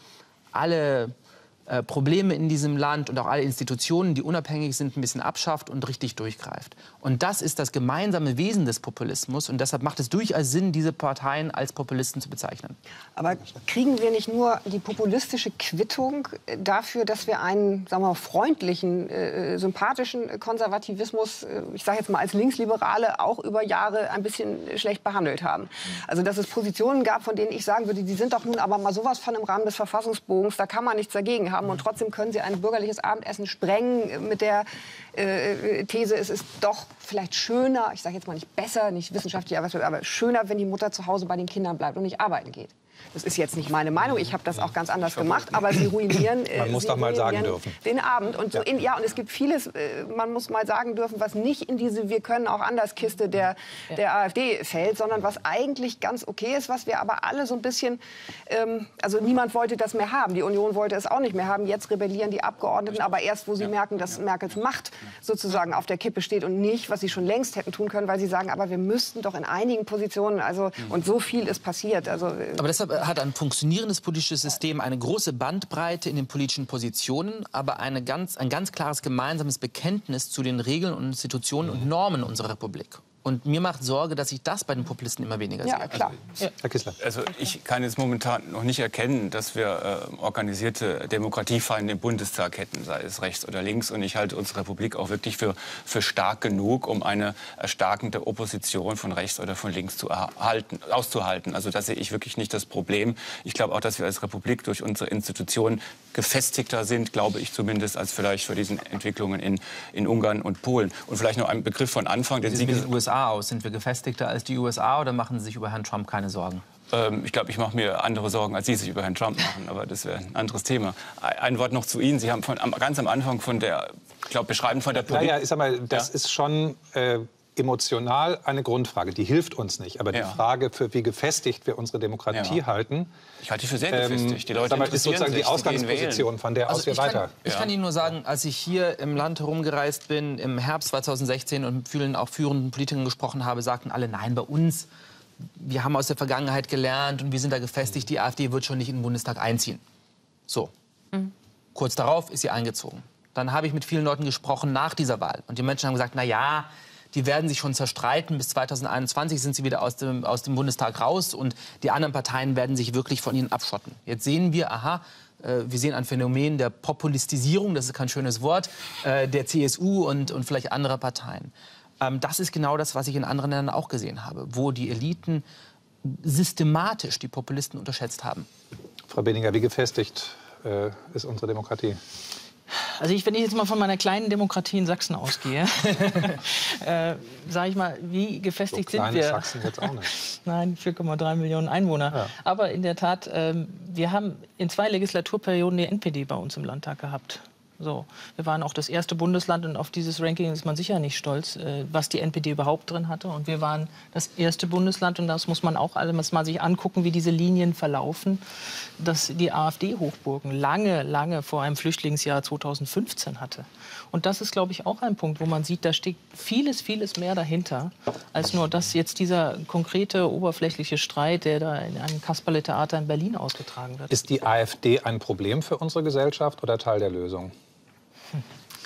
S5: alle äh, Probleme in diesem Land und auch alle Institutionen, die unabhängig sind, ein bisschen abschafft und richtig durchgreift. Und das ist das gemeinsame Wesen des Populismus. Und deshalb macht es durchaus Sinn, diese Parteien als Populisten zu bezeichnen. Aber
S3: kriegen wir nicht nur die populistische Quittung dafür, dass wir einen, sagen wir mal, freundlichen, äh, sympathischen Konservativismus, äh, ich sage jetzt mal als Linksliberale, auch über Jahre ein bisschen schlecht behandelt haben? Also dass es Positionen gab, von denen ich sagen würde, die sind doch nun aber mal sowas von im Rahmen des Verfassungsbogens, da kann man nichts dagegen haben. Und trotzdem können sie ein bürgerliches Abendessen sprengen mit der äh, These, es ist doch vielleicht schöner, ich sage jetzt mal nicht besser, nicht wissenschaftlich, aber schöner, wenn die Mutter zu Hause bei den Kindern bleibt und nicht arbeiten geht. Das ist jetzt nicht meine Meinung, ich habe das auch ganz anders gemacht, aber sie ruinieren, äh,
S2: man muss
S3: sie
S2: doch mal sagen
S3: ruinieren
S2: dürfen.
S3: Den Abend. Und, so
S2: Ja.
S3: in, ja, und es gibt vieles, äh, man muss mal sagen dürfen, was nicht in diese Wir können auch anders Kiste der, der AfD fällt, sondern was eigentlich ganz okay ist, was wir aber alle so ein bisschen, ähm, also niemand wollte das mehr haben, die Union wollte es auch nicht mehr haben, jetzt rebellieren die Abgeordneten, aber erst, wo sie merken, dass Merkels Macht sozusagen auf der Kippe steht und nicht, was sie schon längst hätten tun können, weil sie sagen, aber wir müssten doch in einigen Positionen, also, und so viel ist passiert. Also, äh,
S5: aber deshalb hat ein funktionierendes politisches System eine große Bandbreite in den politischen Positionen, aber eine ganz, ein ganz klares gemeinsames Bekenntnis zu den Regeln und Institutionen und Normen unserer Republik. Und mir macht Sorge, dass ich das bei den Populisten immer weniger sehe.
S3: ja, klar.
S2: Ja. Herr Kissler.
S6: Also ich kann jetzt momentan noch nicht erkennen, dass wir äh, organisierte Demokratiefeinde im Bundestag hätten, sei es rechts oder links. Und ich halte unsere Republik auch wirklich für, für stark genug, um eine erstarkende Opposition von rechts oder von links zu erhalten, auszuhalten. Also da sehe ich wirklich nicht das Problem. Ich glaube auch, dass wir als Republik durch unsere Institutionen gefestigter sind, glaube ich zumindest, als vielleicht für diesen Entwicklungen in, in Ungarn und Polen. Und vielleicht noch ein Begriff von Anfang, den Sie
S5: Wie sieht die U S A aus? Sind wir gefestigter als die U S A oder machen Sie sich über Herrn Trump keine Sorgen?
S6: Ähm, ich glaube, ich mache mir andere Sorgen, als Sie sich über Herrn Trump machen. Aber das wäre ein anderes Thema. Ein Wort noch zu Ihnen. Sie haben von, ganz am Anfang von der, ich glaube, beschreiben von der Politik.
S2: Naja, ich sag mal, das
S6: Ja.
S2: ist schon äh, emotional eine Grundfrage. Die hilft uns nicht. Aber
S6: Ja.
S2: die Frage, für wie gefestigt wir unsere Demokratie
S6: Ja.
S2: halten,
S6: Ich halte die für sehr gefestigt. Die Leute
S2: sag mal, ist
S6: interessieren
S2: sozusagen die
S6: sich, die gehen
S2: Ausgangsposition,
S6: wählen.
S2: von der aus wir
S5: ich kann,
S2: weiter.
S5: ich
S6: Ja.
S5: kann Ihnen nur sagen, als ich hier im Land herumgereist bin, im Herbst zweitausendsechzehn und mit vielen auch führenden Politikern gesprochen habe, sagten alle, nein, bei uns, wir haben aus der Vergangenheit gelernt und wir sind da gefestigt, die AfD wird schon nicht in den Bundestag einziehen. So. Mhm. Kurz darauf ist sie eingezogen. Dann habe ich mit vielen Leuten gesprochen nach dieser Wahl. Und die Menschen haben gesagt, na ja, die werden sich schon zerstreiten. Bis zweitausendeinundzwanzig sind sie wieder aus dem, aus dem Bundestag raus. Und die anderen Parteien werden sich wirklich von ihnen abschotten. Jetzt sehen wir, aha, äh, wir sehen ein Phänomen der Populistisierung, das ist kein schönes Wort, äh, der C S U und, und vielleicht anderer Parteien. Ähm, das ist genau das, was ich in anderen Ländern auch gesehen habe, wo die Eliten systematisch die Populisten unterschätzt haben.
S2: Frau Benninger, wie gefestigt äh, ist unsere Demokratie?
S4: Also ich, wenn ich jetzt mal von meiner kleinen Demokratie in Sachsen ausgehe, äh, sage ich mal, wie gefestigt
S2: So klein
S4: sind wir?
S2: ist Sachsen jetzt auch nicht.
S4: Nein, vier Komma drei Millionen Einwohner.
S2: Ja.
S4: Aber in der Tat, ähm, wir haben in zwei Legislaturperioden die N P D bei uns im Landtag gehabt. So. Wir waren auch das erste Bundesland, und auf dieses Ranking ist man sicher nicht stolz, äh, was die N P D überhaupt drin hatte. Und wir waren das erste Bundesland, und das muss man auch alles mal sich angucken, wie diese Linien verlaufen, dass die AfD Hochburgen lange, lange vor einem Flüchtlingsjahr zweitausendfünfzehn hatte. Und das ist, glaube ich, auch ein Punkt, wo man sieht, da steckt vieles, vieles mehr dahinter, als nur das jetzt dieser konkrete, oberflächliche Streit, der da in einem Kasperle-Theater in Berlin ausgetragen wird.
S2: Ist die AfD ein Problem für unsere Gesellschaft oder Teil der Lösung?
S4: Hm.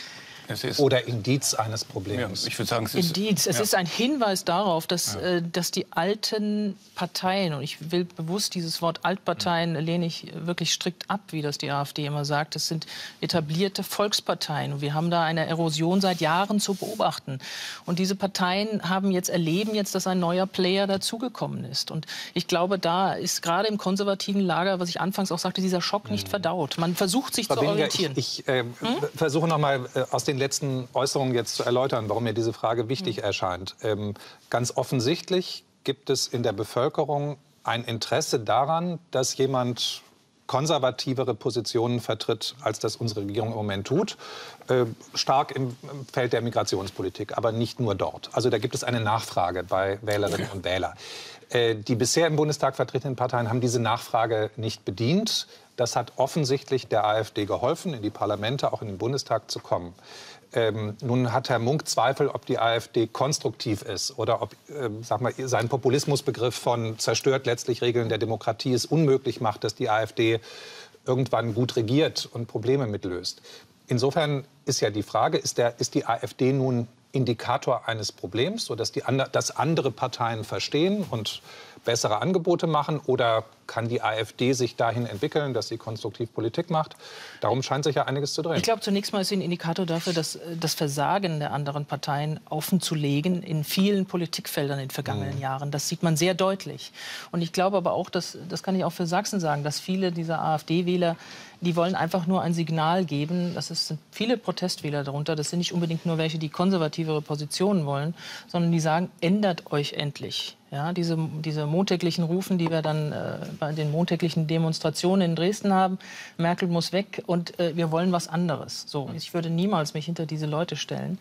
S6: Es ist
S2: Oder Indiz eines Problems?
S6: Ja, ich würde sagen, es ist,
S4: Indiz. Es
S6: ja.
S4: ist ein Hinweis darauf, dass,
S6: Ja.
S4: äh, dass die alten Parteien, und ich will bewusst dieses Wort Altparteien lehne ich wirklich strikt ab, wie das die AfD immer sagt, das sind etablierte Volksparteien. Und wir haben da eine Erosion seit Jahren zu beobachten. Und diese Parteien haben jetzt, erleben jetzt, dass ein neuer Player dazugekommen ist. Und ich glaube, da ist gerade im konservativen Lager, was ich anfangs auch sagte, dieser Schock nicht verdaut. Man versucht sich
S2: Frau
S4: zu
S2: Weniger,
S4: orientieren.
S2: Ich, ich äh, hm? versuche noch mal äh, aus den letzten Äußerungen jetzt zu erläutern, warum mir diese Frage wichtig erscheint. Ähm, ganz offensichtlich gibt es in der Bevölkerung ein Interesse daran, dass jemand konservativere Positionen vertritt, als das unsere Regierung im Moment tut. Äh, stark im, im Feld der Migrationspolitik, aber nicht nur dort. Also da gibt es eine Nachfrage bei Wählerinnen und Wählern. Äh, die bisher im Bundestag vertretenen Parteien haben diese Nachfrage nicht bedient. Das hat offensichtlich der AfD geholfen, in die Parlamente, auch in den Bundestag zu kommen. Ähm, nun hat Herr Munk Zweifel, ob die AfD konstruktiv ist oder ob ähm, sag mal, sein Populismusbegriff von zerstört letztlich Regeln der Demokratie es unmöglich macht, dass die AfD irgendwann gut regiert und Probleme mitlöst. Insofern ist ja die Frage, ist, der, ist die AfD nun Indikator eines Problems, sodass die andre, dass andere Parteien verstehen und bessere Angebote machen, oder kann die AfD sich dahin entwickeln, dass sie konstruktiv Politik macht? Darum scheint sich ja einiges zu drehen.
S4: Ich glaube, zunächst mal ist sie ein Indikator dafür, dass das Versagen der anderen Parteien offen zu legen in vielen Politikfeldern in den vergangenen mhm. Jahren. Das sieht man sehr deutlich. Und ich glaube aber auch, dass, das kann ich auch für Sachsen sagen, dass viele dieser AfD-Wähler, die wollen einfach nur ein Signal geben. Das sind viele Protestwähler darunter. Das sind nicht unbedingt nur welche, die konservativere Positionen wollen, sondern die sagen, ändert euch endlich. Ja, diese, diese montäglichen Rufen, die wir dann äh, bei den montäglichen Demonstrationen in Dresden haben, Merkel muss weg und äh, wir wollen was anderes. So, ich würde niemals mich hinter diese Leute stellen.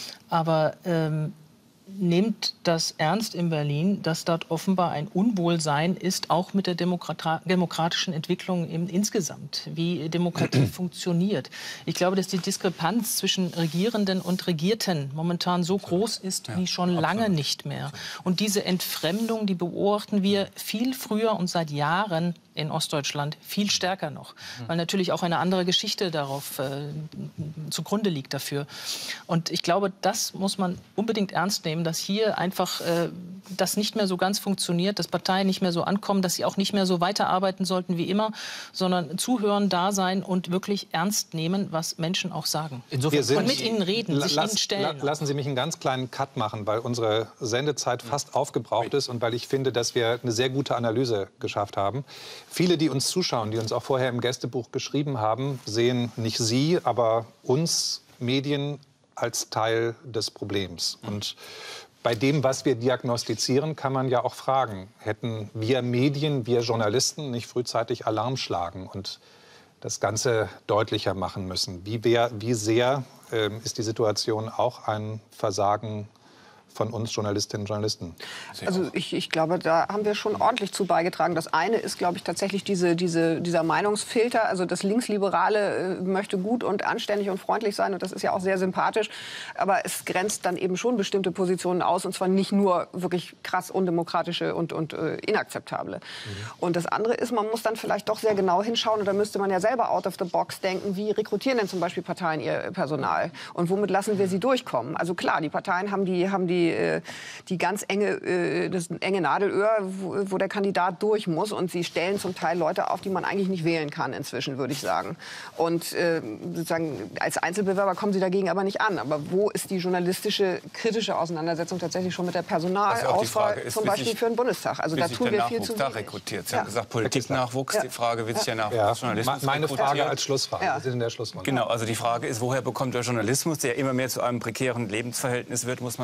S4: Aber ähm, nehmt das ernst in Berlin, dass dort offenbar ein Unwohlsein ist, auch mit der Demokrat- demokratischen Entwicklung im, insgesamt, wie Demokratie funktioniert. Ich glaube, dass die Diskrepanz zwischen Regierenden und Regierten momentan so groß ist wie schon lange nicht mehr. Und diese Entfremdung, die beobachten wir viel früher und seit Jahren in Ostdeutschland viel stärker noch, weil natürlich auch eine andere Geschichte darauf äh, zugrunde liegt dafür. Und ich glaube, das muss man unbedingt ernst nehmen, dass hier einfach äh, das nicht mehr so ganz funktioniert, dass Parteien nicht mehr so ankommen, dass sie auch nicht mehr so weiterarbeiten sollten wie immer, sondern zuhören, da sein und wirklich ernst nehmen, was Menschen auch sagen.
S2: Insofern sind,
S4: und mit ihnen reden, sich
S2: lass,
S4: ihnen stellen.
S2: La, lassen Sie mich einen ganz kleinen Cut machen, weil unsere Sendezeit fast aufgebraucht ist und weil ich finde, dass wir eine sehr gute Analyse geschafft haben. Viele, die uns zuschauen, die uns auch vorher im Gästebuch geschrieben haben, sehen nicht Sie, aber uns Medien als Teil des Problems. Und bei dem, was wir diagnostizieren, kann man ja auch fragen, hätten wir Medien, wir Journalisten nicht frühzeitig Alarm schlagen und das Ganze deutlicher machen müssen? Wie, wär, wie sehr äh, ist die Situation auch ein Versagen von uns Journalistinnen und Journalisten?
S3: Also ich, ich glaube, da haben wir schon ordentlich zu beigetragen. Das eine ist, glaube ich, tatsächlich diese, diese, dieser Meinungsfilter. Also das Linksliberale äh, möchte gut und anständig und freundlich sein. Und das ist ja auch sehr sympathisch. Aber es grenzt dann eben schon bestimmte Positionen aus. Und zwar nicht nur wirklich krass undemokratische und, und äh, inakzeptable. Mhm. Und das andere ist, man muss dann vielleicht doch sehr genau hinschauen. Und da müsste man ja selber out of the box denken. Wie rekrutieren denn zum Beispiel Parteien ihr Personal? Und womit lassen wir sie durchkommen? Also klar, die Parteien haben die, haben die Die, die ganz enge, das enge Nadelöhr, wo, wo der Kandidat durch muss. Und sie stellen zum Teil Leute auf, die man eigentlich nicht wählen kann inzwischen, würde ich sagen. Und äh, sozusagen als Einzelbewerber kommen sie dagegen aber nicht an. Aber wo ist die journalistische, kritische Auseinandersetzung tatsächlich schon mit der Personalauswahl,
S6: ist,
S3: zum Beispiel
S6: sich,
S3: für den Bundestag? Also da tun wir viel zu
S6: da
S3: wenig.
S6: rekrutiert. Sie
S3: ja.
S6: haben gesagt, Politiknachwuchs. Ja. Die Frage, wie sich der Nachwuchs
S2: ja.
S6: Journalismus
S2: Meine
S6: rekrutiert.
S2: Frage als Schlussfrage.
S3: Ja.
S2: Wir sind in der Schlussrunde.
S6: Genau, also die Frage ist, woher bekommt der Journalismus, der immer mehr zu einem prekären Lebensverhältnis wird, muss man sagen, seine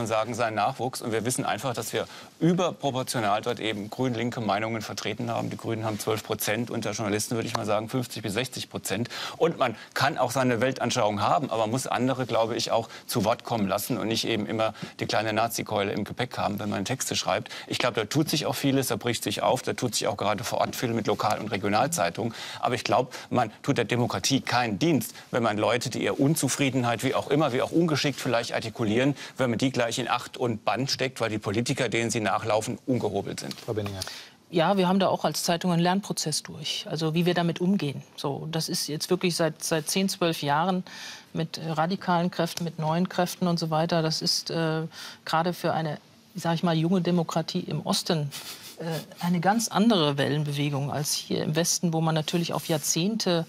S6: seinen Nachwuchs. Und wir wissen einfach, dass wir überproportional dort eben grün-linke Meinungen vertreten haben. Die Grünen haben zwölf Prozent, unter Journalisten würde ich mal sagen fünfzig bis sechzig Prozent. Und man kann auch seine Weltanschauung haben, aber man muss andere, glaube ich, auch zu Wort kommen lassen und nicht eben immer die kleine Nazi-Keule im Gepäck haben, wenn man Texte schreibt. Ich glaube, da tut sich auch vieles, da bricht sich auf, da tut sich auch gerade vor Ort viel mit Lokal- und Regionalzeitungen. Aber ich glaube, man tut der Demokratie keinen Dienst, wenn man Leute, die ihre Unzufriedenheit, wie auch immer, wie auch ungeschickt vielleicht artikulieren, wenn man die gleich in Acht und Band steckt, weil die Politiker, denen sie nachlaufen, ungehobelt sind.
S2: Frau Benninger.
S4: Ja, wir haben da auch als Zeitung einen Lernprozess durch, also wie wir damit umgehen. So, das ist jetzt wirklich seit, seit zehn, zwölf Jahren mit radikalen Kräften, mit neuen Kräften und so weiter. Das ist äh, gerade für eine, sag ich mal, junge Demokratie im Osten äh, eine ganz andere Wellenbewegung als hier im Westen, wo man natürlich auf Jahrzehnte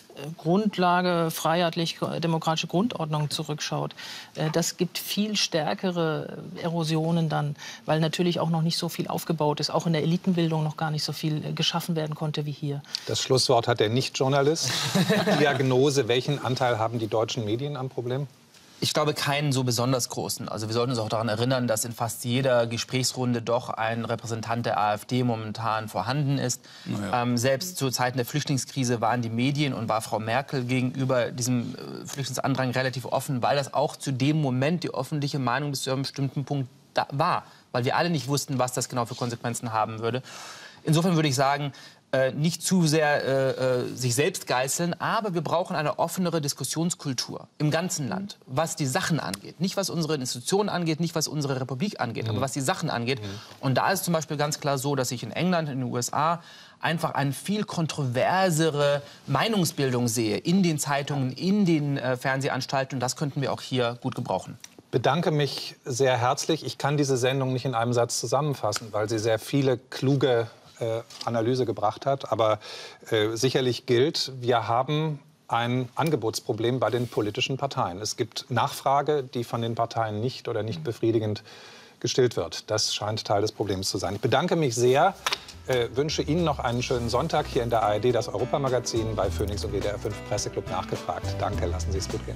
S4: Grundlage, freiheitlich-demokratische Grundordnung zurückschaut. Das gibt viel stärkere Erosionen dann, weil natürlich auch noch nicht so viel aufgebaut ist, auch in der Elitenbildung noch gar nicht so viel geschaffen werden konnte wie hier.
S2: Das Schlusswort hat der Nicht-Journalist. Diagnose, welchen Anteil haben die deutschen Medien am Problem?
S5: Ich glaube, keinen so besonders großen. Also wir sollten uns auch daran erinnern, dass in fast jeder Gesprächsrunde doch ein Repräsentant der AfD momentan vorhanden ist. Ja. Ähm, selbst zu Zeiten der Flüchtlingskrise waren die Medien und war Frau Merkel gegenüber diesem äh, Flüchtlingsandrang relativ offen, weil das auch zu dem Moment die öffentliche Meinung bis zu einem bestimmten Punkt da war. Weil wir alle nicht wussten, was das genau für Konsequenzen haben würde. Insofern würde ich sagen, Äh, nicht zu sehr äh, äh, sich selbst geißeln, aber wir brauchen eine offenere Diskussionskultur im ganzen Land, was die Sachen angeht. Nicht was unsere Institutionen angeht, nicht was unsere Republik angeht, mhm. aber was die Sachen angeht. Mhm. Und da ist zum Beispiel ganz klar so, dass ich in England, in den U S A einfach eine viel kontroversere Meinungsbildung sehe in den Zeitungen, in den äh, Fernsehanstalten. Und das könnten wir auch hier gut gebrauchen.
S2: Ich bedanke mich sehr herzlich. Ich kann diese Sendung nicht in einem Satz zusammenfassen, weil sie sehr viele kluge Analyse gebracht hat. Aber äh, sicherlich gilt, wir haben ein Angebotsproblem bei den politischen Parteien. Es gibt Nachfrage, die von den Parteien nicht oder nicht befriedigend gestillt wird. Das scheint Teil des Problems zu sein. Ich bedanke mich sehr, äh, wünsche Ihnen noch einen schönen Sonntag hier in der A R D, das Europamagazin bei Phoenix und W D R fünf Presseclub nachgefragt. Danke, lassen Sie es gut gehen.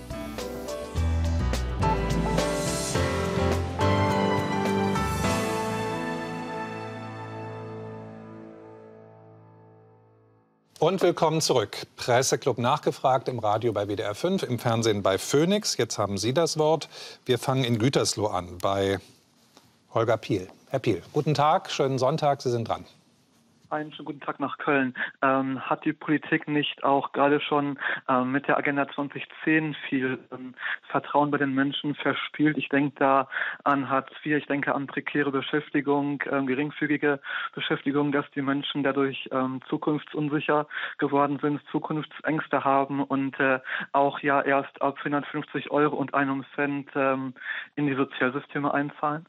S2: Und willkommen zurück. Presseclub nachgefragt im Radio bei W D R fünf, im Fernsehen bei Phoenix. Jetzt haben Sie das Wort. Wir fangen in Gütersloh an bei Holger Piel. Herr Piel, guten Tag, schönen Sonntag, Sie sind dran.
S7: Einen schönen guten Tag nach Köln. Ähm, hat die Politik nicht auch gerade schon ähm, mit der Agenda zwanzig zehn viel ähm, Vertrauen bei den Menschen verspielt? Ich denke da an Hartz vier, ich denke an prekäre Beschäftigung, ähm, geringfügige Beschäftigung, dass die Menschen dadurch ähm, zukunftsunsicher geworden sind, Zukunftsängste haben und äh, auch ja erst ab vierhundertfünfzig Euro und einem Cent ähm, in die Sozialsysteme einzahlen?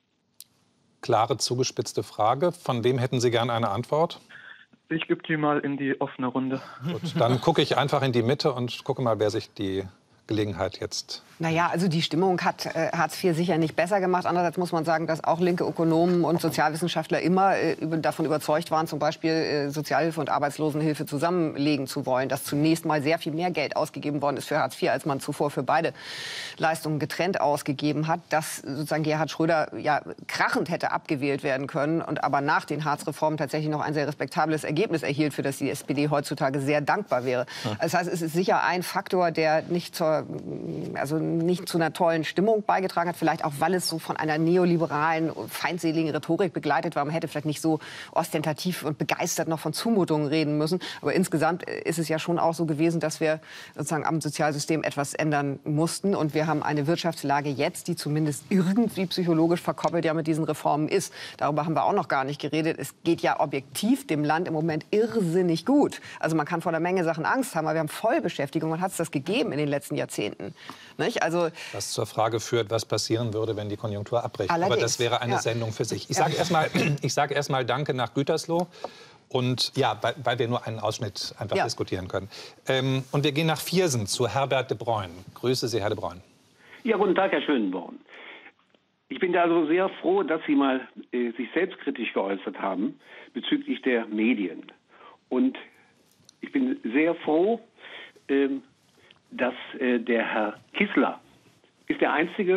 S2: Klare, zugespitzte Frage. Von wem hätten Sie gern eine Antwort?
S7: Ich gebe die mal in die offene Runde.
S2: Gut, dann gucke ich einfach in die Mitte und gucke mal, wer sich die Gelegenheit jetzt...
S3: Naja, also die Stimmung hat äh, Hartz vier sicher nicht besser gemacht. Andererseits muss man sagen, dass auch linke Ökonomen und Sozialwissenschaftler immer äh, über, davon überzeugt waren, zum Beispiel äh, Sozialhilfe und Arbeitslosenhilfe zusammenlegen zu wollen, dass zunächst mal sehr viel mehr Geld ausgegeben worden ist für Hartz vier, als man zuvor für beide Leistungen getrennt ausgegeben hat, dass sozusagen Gerhard Schröder ja krachend hätte abgewählt werden können und aber nach den Hartz-Reformen tatsächlich noch ein sehr respektables Ergebnis erhielt, für das die S P D heutzutage sehr dankbar wäre. Ja. Das heißt, es ist sicher ein Faktor, der nicht zur, also nicht zu einer tollen Stimmung beigetragen hat, vielleicht auch, weil es so von einer neoliberalen, feindseligen Rhetorik begleitet war. Man hätte vielleicht nicht so ostentativ und begeistert noch von Zumutungen reden müssen. Aber insgesamt ist es ja schon auch so gewesen, dass wir sozusagen am Sozialsystem etwas ändern mussten. Und wir haben eine Wirtschaftslage jetzt, die zumindest irgendwie psychologisch verkoppelt ja mit diesen Reformen ist. Darüber haben wir auch noch gar nicht geredet. Es geht ja objektiv dem Land im Moment irrsinnig gut. Also man kann vor einer Menge Sachen Angst haben, aber wir haben Vollbeschäftigung. Und hat es das gegeben in den letzten Jahrzehnten? Nicht? Also,
S2: was zur Frage führt, was passieren würde, wenn die Konjunktur abbricht.
S3: Allerdings.
S2: Aber das wäre eine ja. Sendung für sich. Ich sage erst mal, ich sage erst mal Danke nach Gütersloh. Und ja, weil, weil wir nur einen Ausschnitt einfach ja. diskutieren können. Ähm, und wir gehen nach Viersen zu Herbert de Bruyn. Grüße Sie, Herr de Bruyn.
S8: Ja, guten Tag, Herr Schönborn. Ich bin da also sehr froh, dass Sie mal äh, sich selbstkritisch geäußert haben bezüglich der Medien. Und ich bin sehr froh, äh, dass äh, der Herr Kissler ist der einzige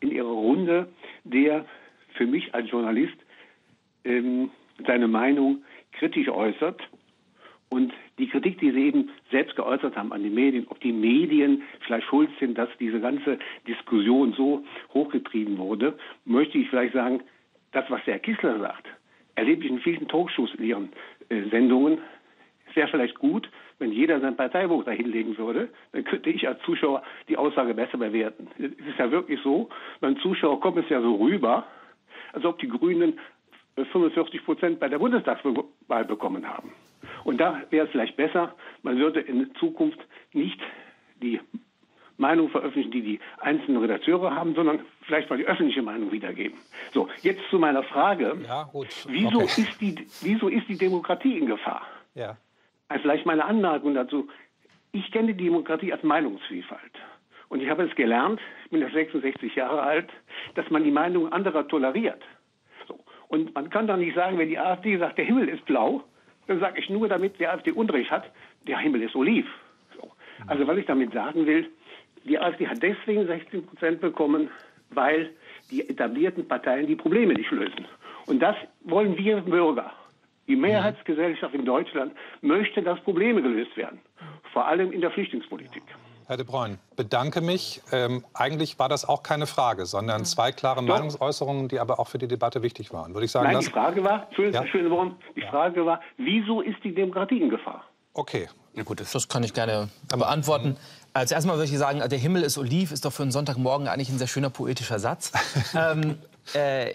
S8: in ihrer Runde, der für mich als Journalist ähm, seine Meinung kritisch äußert. Und die Kritik, die Sie eben selbst geäußert haben an die Medien, ob die Medien vielleicht schuld sind, dass diese ganze Diskussion so hochgetrieben wurde, möchte ich vielleicht sagen, das, was der Herr Kissler sagt, erlebe ich in vielen Talkshows in Ihren äh, Sendungen. Es wäre vielleicht gut, wenn jeder sein Parteibuch da hinlegen würde, dann könnte ich als Zuschauer die Aussage besser bewerten. Es ist ja wirklich so, beim Zuschauer kommt es ja so rüber, als ob die Grünen fünfundvierzig Prozent bei der Bundestagswahl bekommen haben. Und da wäre es vielleicht besser, man würde in Zukunft nicht die Meinung veröffentlichen, die die einzelnen Redakteure haben, sondern vielleicht mal die öffentliche Meinung wiedergeben. So, jetzt zu meiner Frage.
S2: Ja, gut.
S8: Wieso,
S2: Okay.
S8: ist die, wieso ist die Demokratie in Gefahr?
S2: Ja.
S8: Also vielleicht meine Anmerkung dazu. Ich kenne die Demokratie als Meinungsvielfalt. Und ich habe es gelernt, ich bin jetzt sechsundsechzig Jahre alt, dass man die Meinung anderer toleriert. So. Und man kann doch nicht sagen, wenn die AfD sagt, der Himmel ist blau, dann sage ich nur, damit die AfD Unrecht hat, der Himmel ist oliv. So. Also was ich damit sagen will, die AfD hat deswegen sechzehn Prozent bekommen, weil die etablierten Parteien die Probleme nicht lösen. Und das wollen wir Bürger. Die Mehrheitsgesellschaft in Deutschland möchte, dass Probleme gelöst werden. Vor allem in der Flüchtlingspolitik.
S2: Herr de Bruyn, bedanke mich. Ähm, eigentlich war das auch keine Frage, sondern zwei klare
S8: Doch.
S2: Meinungsäußerungen, die aber auch für die Debatte wichtig waren. Würde ich sagen,
S8: Nein,
S2: das
S8: die Frage war, Entschuldigung,
S2: Ja.
S8: schöne Worte, die
S2: Ja.
S8: Frage war, wieso ist die Demokratie in Gefahr?
S2: Okay.
S6: Ja, gut, das
S5: Das kann ich gerne beantworten. Als erstes würde ich sagen, der Himmel ist oliv, ist doch für einen Sonntagmorgen eigentlich ein sehr schöner poetischer Satz. ähm, äh,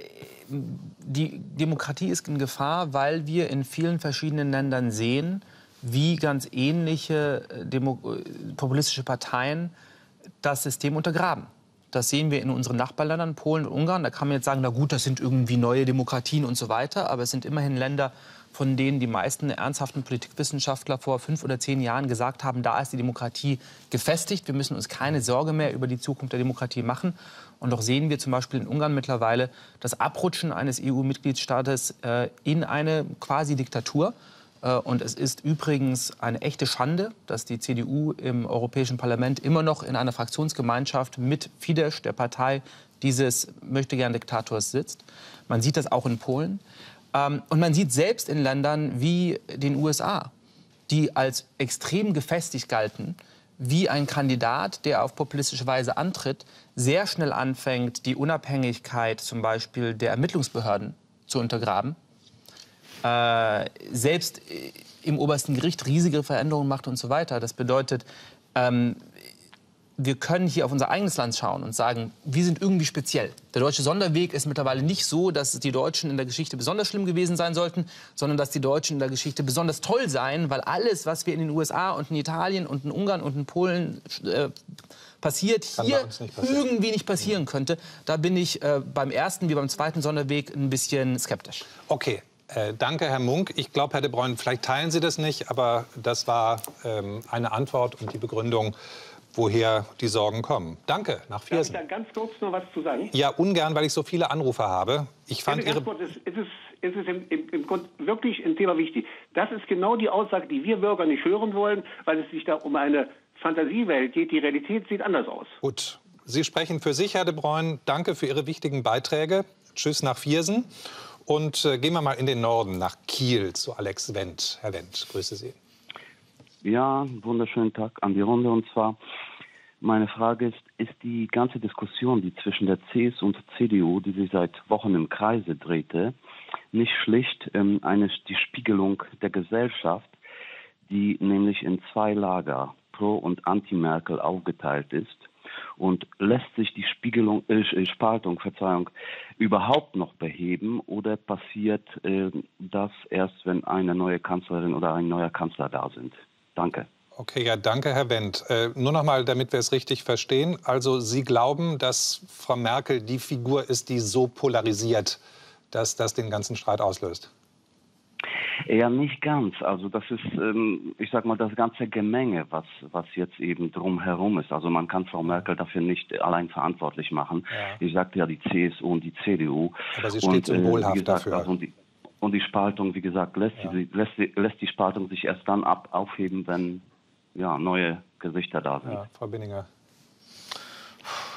S5: die Demokratie ist in Gefahr, weil wir in vielen verschiedenen Ländern sehen, wie ganz ähnliche äh, Demo äh, populistische Parteien das System untergraben. Das sehen wir in unseren Nachbarländern, Polen und Ungarn. Da kann man jetzt sagen, na gut, das sind irgendwie neue Demokratien und so weiter. Aber es sind immerhin Länder, von denen die meisten ernsthaften Politikwissenschaftler vor fünf oder zehn Jahren gesagt haben, da ist die Demokratie gefestigt. Wir müssen uns keine Sorge mehr über die Zukunft der Demokratie machen. Und doch sehen wir zum Beispiel in Ungarn mittlerweile das Abrutschen eines E U-Mitgliedstaates äh, in eine quasi Diktatur. Äh, und es ist übrigens eine echte Schande, dass die C D U im Europäischen Parlament immer noch in einer Fraktionsgemeinschaft mit Fidesz, der Partei dieses Möchtegern-Diktators, sitzt. Man sieht das auch in Polen. Ähm, und man sieht selbst in Ländern wie den U S A, die als extrem gefestigt galten, wie ein Kandidat, der auf populistische Weise antritt, sehr schnell anfängt, die Unabhängigkeit zum Beispiel der Ermittlungsbehörden zu untergraben. Äh, selbst im obersten Gericht riesige Veränderungen macht und so weiter. Das bedeutet, ähm, wir können hier auf unser eigenes Land schauen und sagen, wir sind irgendwie speziell. Der deutsche Sonderweg ist mittlerweile nicht so, dass die Deutschen in der Geschichte besonders schlimm gewesen sein sollten, sondern dass die Deutschen in der Geschichte besonders toll seien, weil alles, was wir in den U S A und in Italien und in Ungarn und in Polen äh, passiert,
S2: Kann
S5: hier
S2: bei uns nicht passieren.
S5: irgendwie nicht passieren könnte. Da bin ich äh, beim ersten wie beim zweiten Sonderweg ein bisschen skeptisch.
S2: Okay. Äh, danke, Herr Munk. Ich glaube, Herr de Bruyn, vielleicht teilen Sie das nicht, aber das war ähm, eine Antwort und die Begründung, woher die Sorgen kommen. Danke, nach
S8: Darf ich
S2: Viersen.
S8: da ganz kurz noch was zu sagen?
S2: Ja, ungern, weil ich so viele Anrufe habe. Ich fand
S8: Ganz
S2: Ihre...
S8: kurz, es, es ist, es ist im, im, im Grund wirklich ein Thema wichtig. Das ist genau die Aussage, die wir Bürger nicht hören wollen, weil es sich da um eine Fantasiewelt geht. Die Realität sieht anders aus.
S2: Gut, Sie sprechen für sich, Herr de Bruyn. Danke für Ihre wichtigen Beiträge. Tschüss nach Viersen. Und äh, gehen wir mal in den Norden, nach Kiel, zu Alex Wendt. Herr Wendt, grüße Sie.
S9: Ja, wunderschönen Tag an die Runde. Und zwar, meine Frage ist, ist die ganze Diskussion, die zwischen der C S U und der C D U, die sich seit Wochen im Kreise drehte, nicht schlicht ähm, eine, die Spiegelung der Gesellschaft, die nämlich in zwei Lager, pro- und anti-Merkel, aufgeteilt ist? Und lässt sich die Spiegelung, äh, Spaltung, Verzeihung, überhaupt noch beheben oder passiert äh, das erst, wenn eine neue Kanzlerin oder ein neuer Kanzler da sind? Danke.
S2: Okay, ja, danke, Herr Wendt. Äh, nur noch mal, damit wir es richtig verstehen. Also Sie glauben, dass Frau Merkel die Figur ist, die so polarisiert, dass das den ganzen Streit auslöst?
S9: Ja, nicht ganz. Also das ist, ähm, ich sag mal, das ganze Gemenge, was, was jetzt eben drumherum ist. Also man kann Frau Merkel dafür nicht allein verantwortlich machen.
S2: Ja.
S9: Ich sagte ja die C S U und die C D U.
S2: Aber sie steht symbolhaft
S9: wie gesagt,
S2: dafür.
S9: Also die, und die Spaltung, wie gesagt, lässt,
S2: Ja.
S9: die, lässt, die, lässt die Spaltung sich erst dann ab, aufheben, wenn ja, neue Gesichter da sind.
S2: Ja, Frau Binninger.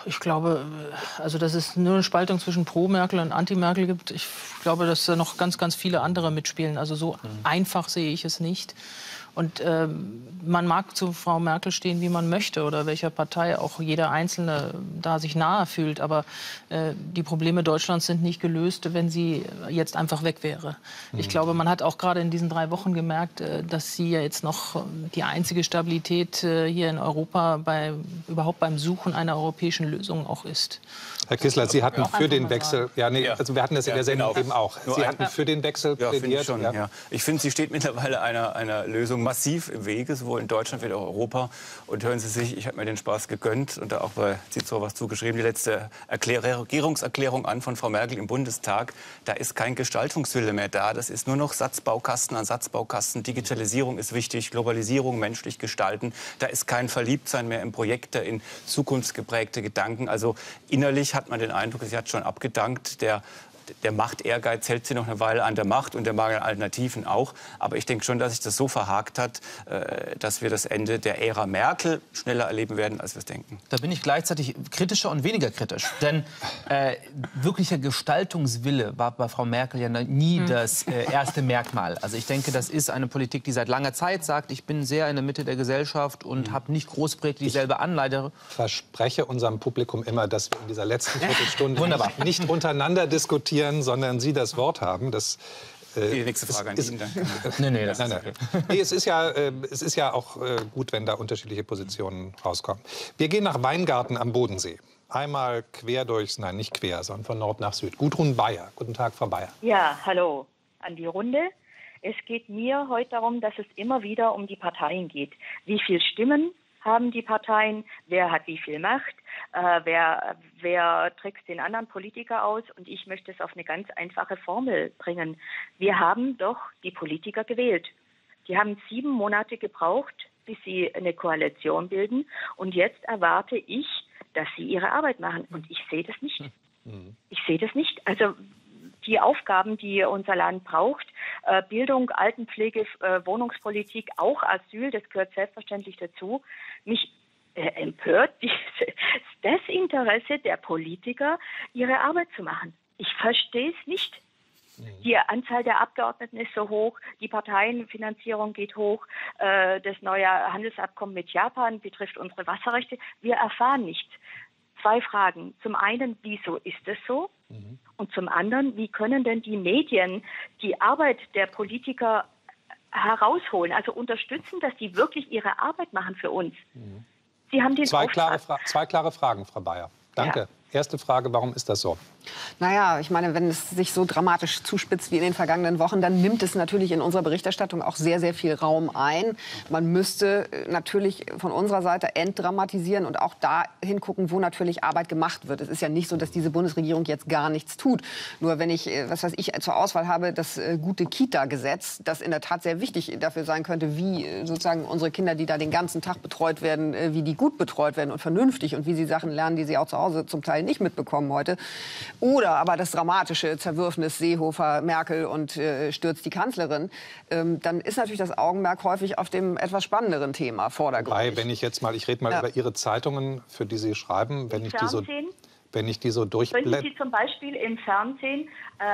S4: Ich glaube, also dass es nur eine Spaltung zwischen Pro-Merkel und Anti-Merkel gibt. Ich glaube, dass da noch ganz, ganz viele andere mitspielen. Also so mhm. einfach sehe ich es nicht. Und ähm, man mag zu Frau Merkel stehen, wie man möchte oder welcher Partei auch jeder Einzelne da sich nahe fühlt. Aber äh, die Probleme Deutschlands sind nicht gelöst, wenn sie jetzt einfach weg wäre. Mhm. Ich glaube, man hat auch gerade in diesen drei Wochen gemerkt, äh, dass sie ja jetzt noch die einzige Stabilität äh, hier in Europa bei, überhaupt beim Suchen einer europäischen Lösung auch ist.
S2: Herr Kissler, Sie hatten für den Wechsel, ja, nee, also wir hatten das in der Sendung eben auch. Sie hatten für den Wechsel plädiert.
S6: Ja, schon, ja. Ja. Ich finde, sie steht mittlerweile einer, einer Lösung massiv im Wege, sowohl in Deutschland wie auch in Europa. Und hören Sie sich, ich habe mir den Spaß gegönnt und da auch bei Cicero was zugeschrieben, die letzte Erklär Regierungserklärung an von Frau Merkel im Bundestag. Da ist kein Gestaltungswille mehr da. Das ist nur noch Satzbaukasten an Satzbaukasten. Digitalisierung ist wichtig, Globalisierung, menschlich gestalten. Da ist kein Verliebtsein mehr in Projekte, in zukunftsgeprägte Gedanken. Also innerlich hat man den Eindruck, sie hat schon abgedankt. Der Der Machtehrgeiz hält sie noch eine Weile an der Macht und der Mangel an Alternativen auch. Aber ich denke schon, dass sich das so verhakt hat, dass wir das Ende der Ära Merkel schneller erleben werden, als wir es denken.
S5: Da bin ich gleichzeitig kritischer und weniger kritisch. Denn äh, wirklicher Gestaltungswille war bei Frau Merkel ja nie hm. das äh, erste Merkmal. Also ich denke, das ist eine Politik, die seit langer Zeit sagt, ich bin sehr in der Mitte der Gesellschaft und hm. habe nicht Großprojekte, die selber anleite.
S2: Ich verspreche unserem Publikum immer, dass wir in dieser letzten Viertelstunde Wunderbar. nicht untereinander diskutieren, sondern Sie das Wort haben. Das,
S6: äh, Die nächste Frage an Ihnen.
S2: nee, nee, das nein, nein. Nee, es ist ja, äh, es ist ja auch äh, gut, wenn da unterschiedliche Positionen rauskommen. Wir gehen nach Weingarten am Bodensee. Einmal quer durchs, nein, nicht quer, sondern von Nord nach Süd. Gudrun Bayer. Guten Tag, Frau Bayer.
S10: Ja, hallo an die Runde. Es geht mir heute darum, dass es immer wieder um die Parteien geht. Wie viele Stimmen haben die Parteien? Wer hat wie viel Macht? Äh, wer, wer trickst den anderen Politiker aus? Und ich möchte es auf eine ganz einfache Formel bringen. Wir haben doch die Politiker gewählt. Die haben sieben Monate gebraucht, bis sie eine Koalition bilden. Und jetzt erwarte ich, dass sie ihre Arbeit machen. Und ich sehe das nicht. Ich sehe das nicht. Also die Aufgaben, die unser Land braucht, äh, Bildung, Altenpflege, äh, Wohnungspolitik, auch Asyl, das gehört selbstverständlich dazu. Mich äh, empört dieses Desinteresse der Politiker, ihre Arbeit zu machen. Ich verstehe es nicht. Die Anzahl der Abgeordneten ist so hoch, die Parteienfinanzierung geht hoch, äh, das neue Handelsabkommen mit Japan betrifft unsere Wasserrechte. Wir erfahren nichts. Zwei Fragen. Zum einen, wieso ist es so? Mhm. Und zum anderen, wie können denn die Medien die Arbeit der Politiker herausholen, also unterstützen, dass die wirklich ihre Arbeit machen für uns?
S2: Mhm.
S10: Sie haben den
S2: zwei,
S10: Auftrag.
S2: klare zwei klare Fragen, Frau Bayer. Danke. Ja. Erste Frage, warum ist das so?
S3: Naja, ich meine, wenn es sich so dramatisch zuspitzt wie in den vergangenen Wochen, dann nimmt es natürlich in unserer Berichterstattung auch sehr, sehr viel Raum ein. Man müsste natürlich von unserer Seite entdramatisieren und auch da hingucken, wo natürlich Arbeit gemacht wird. Es ist ja nicht so, dass diese Bundesregierung jetzt gar nichts tut. Nur wenn ich, was weiß ich, zur Auswahl habe, das äh, gute Kita-Gesetz, das in der Tat sehr wichtig dafür sein könnte, wie äh, sozusagen unsere Kinder, die da den ganzen Tag betreut werden, äh, wie die gut betreut werden und vernünftig und wie sie Sachen lernen, die sie auch zu Hause zum Teil nicht mitbekommen heute. Oder aber das dramatische Zerwürfnis Seehofer, Merkel und äh, stürzt die Kanzlerin, ähm, dann ist natürlich das Augenmerk häufig auf dem etwas spannenderen Thema vordergründig.
S2: Wobei, wenn ich jetzt mal, ich rede mal ja. über Ihre Zeitungen, für die Sie schreiben, wenn ich die so, wenn ich die so durchblende.
S10: Können Sie zum Beispiel im Fernsehen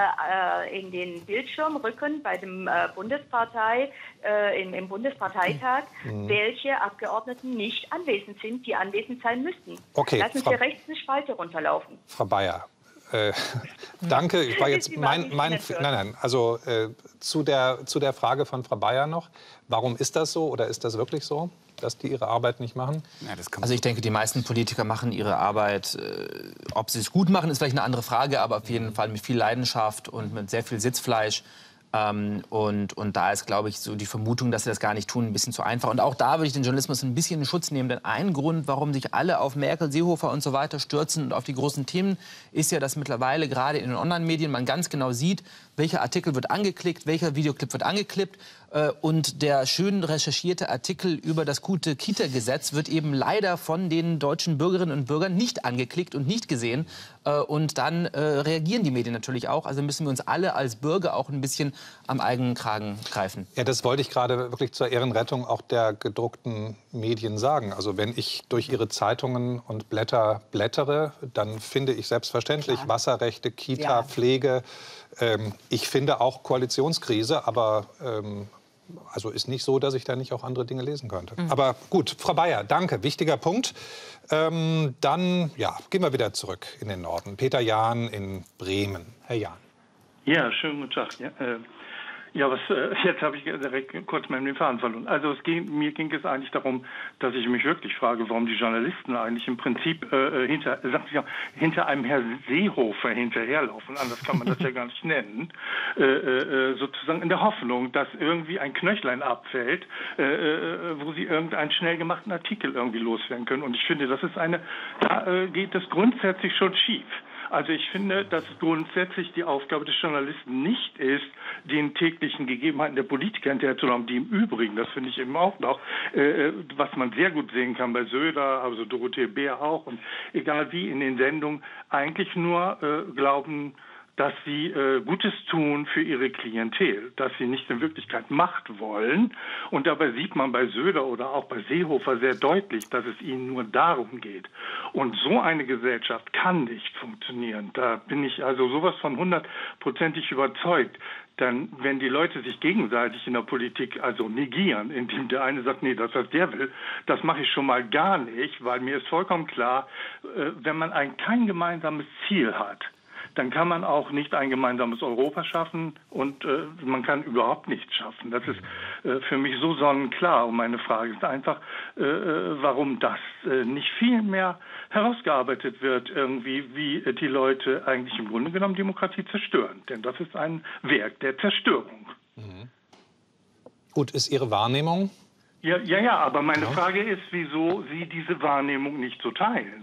S10: äh, in den Bildschirm rücken bei dem äh, Bundespartei, äh, im, im Bundesparteitag, mhm. welche Abgeordneten nicht anwesend sind, die anwesend sein müssten.
S2: Okay,
S10: Lassen
S2: Frau,
S10: Sie rechts eine Spalte runterlaufen.
S2: Frau Bayer. Äh, danke. Ich war jetzt mein, mein nein, nein. Also äh, zu der zu der Frage von Frau Bayer noch. Warum ist das so oder ist das wirklich so, dass die ihre Arbeit nicht machen?
S5: Ja, das kann also ich denke, die meisten Politiker machen ihre Arbeit. Äh, ob sie es gut machen, ist vielleicht eine andere Frage, aber auf jeden Fall mit viel Leidenschaft und mit sehr viel Sitzfleisch. Ähm, und, und da ist, glaube ich, so die Vermutung, dass sie das gar nicht tun, ein bisschen zu einfach. Und auch da würde ich den Journalismus ein bisschen in Schutz nehmen. Denn ein Grund, warum sich alle auf Merkel, Seehofer und so weiter stürzen und auf die großen Themen, ist ja, dass mittlerweile gerade in den Online-Medien man ganz genau sieht, welcher Artikel wird angeklickt, welcher Videoclip wird angeklippt. Äh, und der schön recherchierte Artikel über das gute Kita-Gesetz wird eben leider von den deutschen Bürgerinnen und Bürgern nicht angeklickt und nicht gesehen. Äh, und dann äh, reagieren die Medien natürlich auch. Also müssen wir uns alle als Bürger auch ein bisschen am eigenen Kragen greifen.
S2: Ja, das wollte ich gerade wirklich zur Ehrenrettung auch der gedruckten Medien sagen. Also wenn ich durch ihre Zeitungen und Blätter blättere, dann finde ich selbstverständlich Klar. Wasserrechte, Kita, ja. Pflege. Ähm, ich finde auch Koalitionskrise, aber ähm, also ist nicht so, dass ich da nicht auch andere Dinge lesen könnte. Mhm. Aber gut, Frau Bayer, danke, wichtiger Punkt. Ähm, dann ja, gehen wir wieder zurück in den Norden. Peter Jahn in Bremen. Herr Jahn.
S11: Ja, schönen guten Tag. Ja, äh Ja, was, äh, jetzt habe ich direkt kurz mal den Faden verloren. Also es ging, mir ging es eigentlich darum, dass ich mich wirklich frage, warum die Journalisten eigentlich im Prinzip äh, hinter, sag ich auch, hinter einem Herrn Seehofer hinterherlaufen. Anders kann man das ja gar nicht nennen. Äh, äh, sozusagen in der Hoffnung, dass irgendwie ein Knöchlein abfällt, äh, äh, wo sie irgendeinen schnell gemachten Artikel irgendwie loswerden können. Und ich finde, das ist eine, da äh, geht es grundsätzlich schon schief. Also ich finde, dass grundsätzlich die Aufgabe des Journalisten nicht ist, den täglichen Gegebenheiten der Politiker hinterherzulaufen, die im Übrigen, das finde ich eben auch noch, äh, was man sehr gut sehen kann bei Söder, also Dorothee Bär auch, und egal wie in den Sendungen, eigentlich nur äh, glauben, dass sie äh, Gutes tun für ihre Klientel, dass sie nicht in Wirklichkeit Macht wollen. Und dabei sieht man bei Söder oder auch bei Seehofer sehr deutlich, dass es ihnen nur darum geht. Und so eine Gesellschaft kann nicht funktionieren. Da bin ich also sowas von hundertprozentig überzeugt. Dann, wenn die Leute sich gegenseitig in der Politik also negieren, indem der eine sagt, nee, das, was der will, das mache ich schon mal gar nicht, weil mir ist vollkommen klar, äh, wenn man ein kein gemeinsames Ziel hat, dann kann man auch nicht ein gemeinsames Europa schaffen und äh, man kann überhaupt nichts schaffen. Das ist äh, für mich so sonnenklar. Und meine Frage ist einfach, äh, warum das äh, nicht viel mehr herausgearbeitet wird, irgendwie, wie äh, die Leute eigentlich im Grunde genommen Demokratie zerstören. Denn das ist ein Werk der Zerstörung.
S2: Mhm. Gut, ist Ihre Wahrnehmung?
S11: Ja, ja, ja, aber meine
S2: ja.
S11: Frage ist, wieso Sie diese Wahrnehmung nicht so teilen.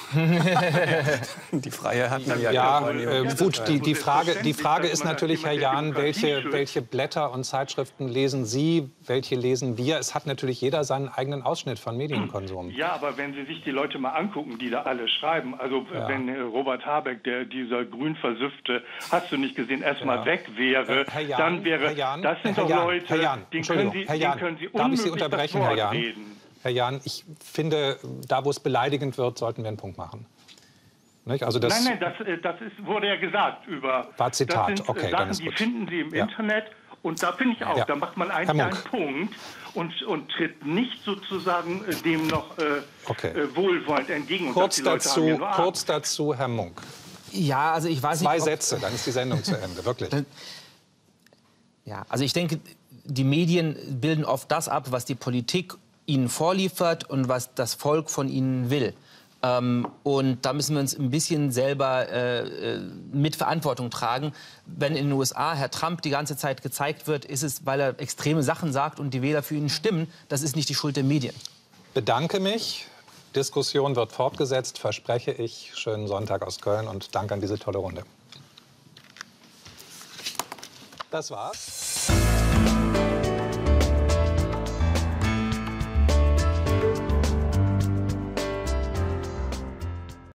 S6: Die Freie hat man ja.
S2: Ja, äh, gut, die, die, Frage, die Frage ist natürlich, Herr Jahn, welche, welche Blätter und Zeitschriften lesen Sie, welche lesen wir? Es hat natürlich jeder seinen eigenen Ausschnitt von Medienkonsum.
S11: Ja, aber wenn Sie sich die Leute mal angucken, die da alle schreiben, also ja. wenn äh, Robert Habeck, der dieser grün versüffte, hast du nicht gesehen, erstmal ja. weg wäre,
S2: Herr Jahn,
S11: dann wäre,
S2: Herr Jahn,
S11: das sind
S2: Herr
S11: doch
S2: Jahn,
S11: Leute,
S2: Herr Jahn,
S11: den können Sie,
S2: Herr Jahn,
S11: den können Sie
S2: darf ich Sie
S11: unmöglich
S2: unterbrechen,
S11: das
S2: Herr Jahn?
S11: reden.
S2: Herr Jahn, ich finde, da wo es beleidigend wird, sollten wir einen Punkt machen. Nicht? Also das
S11: nein, nein, das, das ist, wurde ja gesagt über.
S2: War Zitat,
S11: das sind
S2: okay,
S11: Sachen,
S2: dann ist
S11: die
S2: gut.
S11: finden Sie im
S2: ja.
S11: Internet und da finde ich auch,
S2: ja.
S11: da macht man eigentlich einen Punkt und, und tritt nicht sozusagen dem noch äh,
S2: okay.
S11: äh, wohlwollend entgegen.
S2: Kurz,
S11: und
S2: dazu,
S11: ja
S2: kurz dazu, Herr Munk.
S5: Ja, also ich weiß
S2: Zwei
S5: nicht.
S2: Zwei Sätze, dann ist die Sendung zu Ende, wirklich.
S5: Ja, also ich denke, die Medien bilden oft das ab, was die Politik ihnen vorliefert und was das Volk von ihnen will. Ähm, und da müssen wir uns ein bisschen selber äh, mit Verantwortung tragen. Wenn in den U S A Herr Trump die ganze Zeit gezeigt wird, ist es, weil er extreme Sachen sagt und die Wähler für ihn stimmen. Das ist nicht die Schuld der Medien.
S2: Bedanke mich. Diskussion wird fortgesetzt, verspreche ich. Schönen Sonntag aus Köln und danke an diese tolle Runde. Das war's.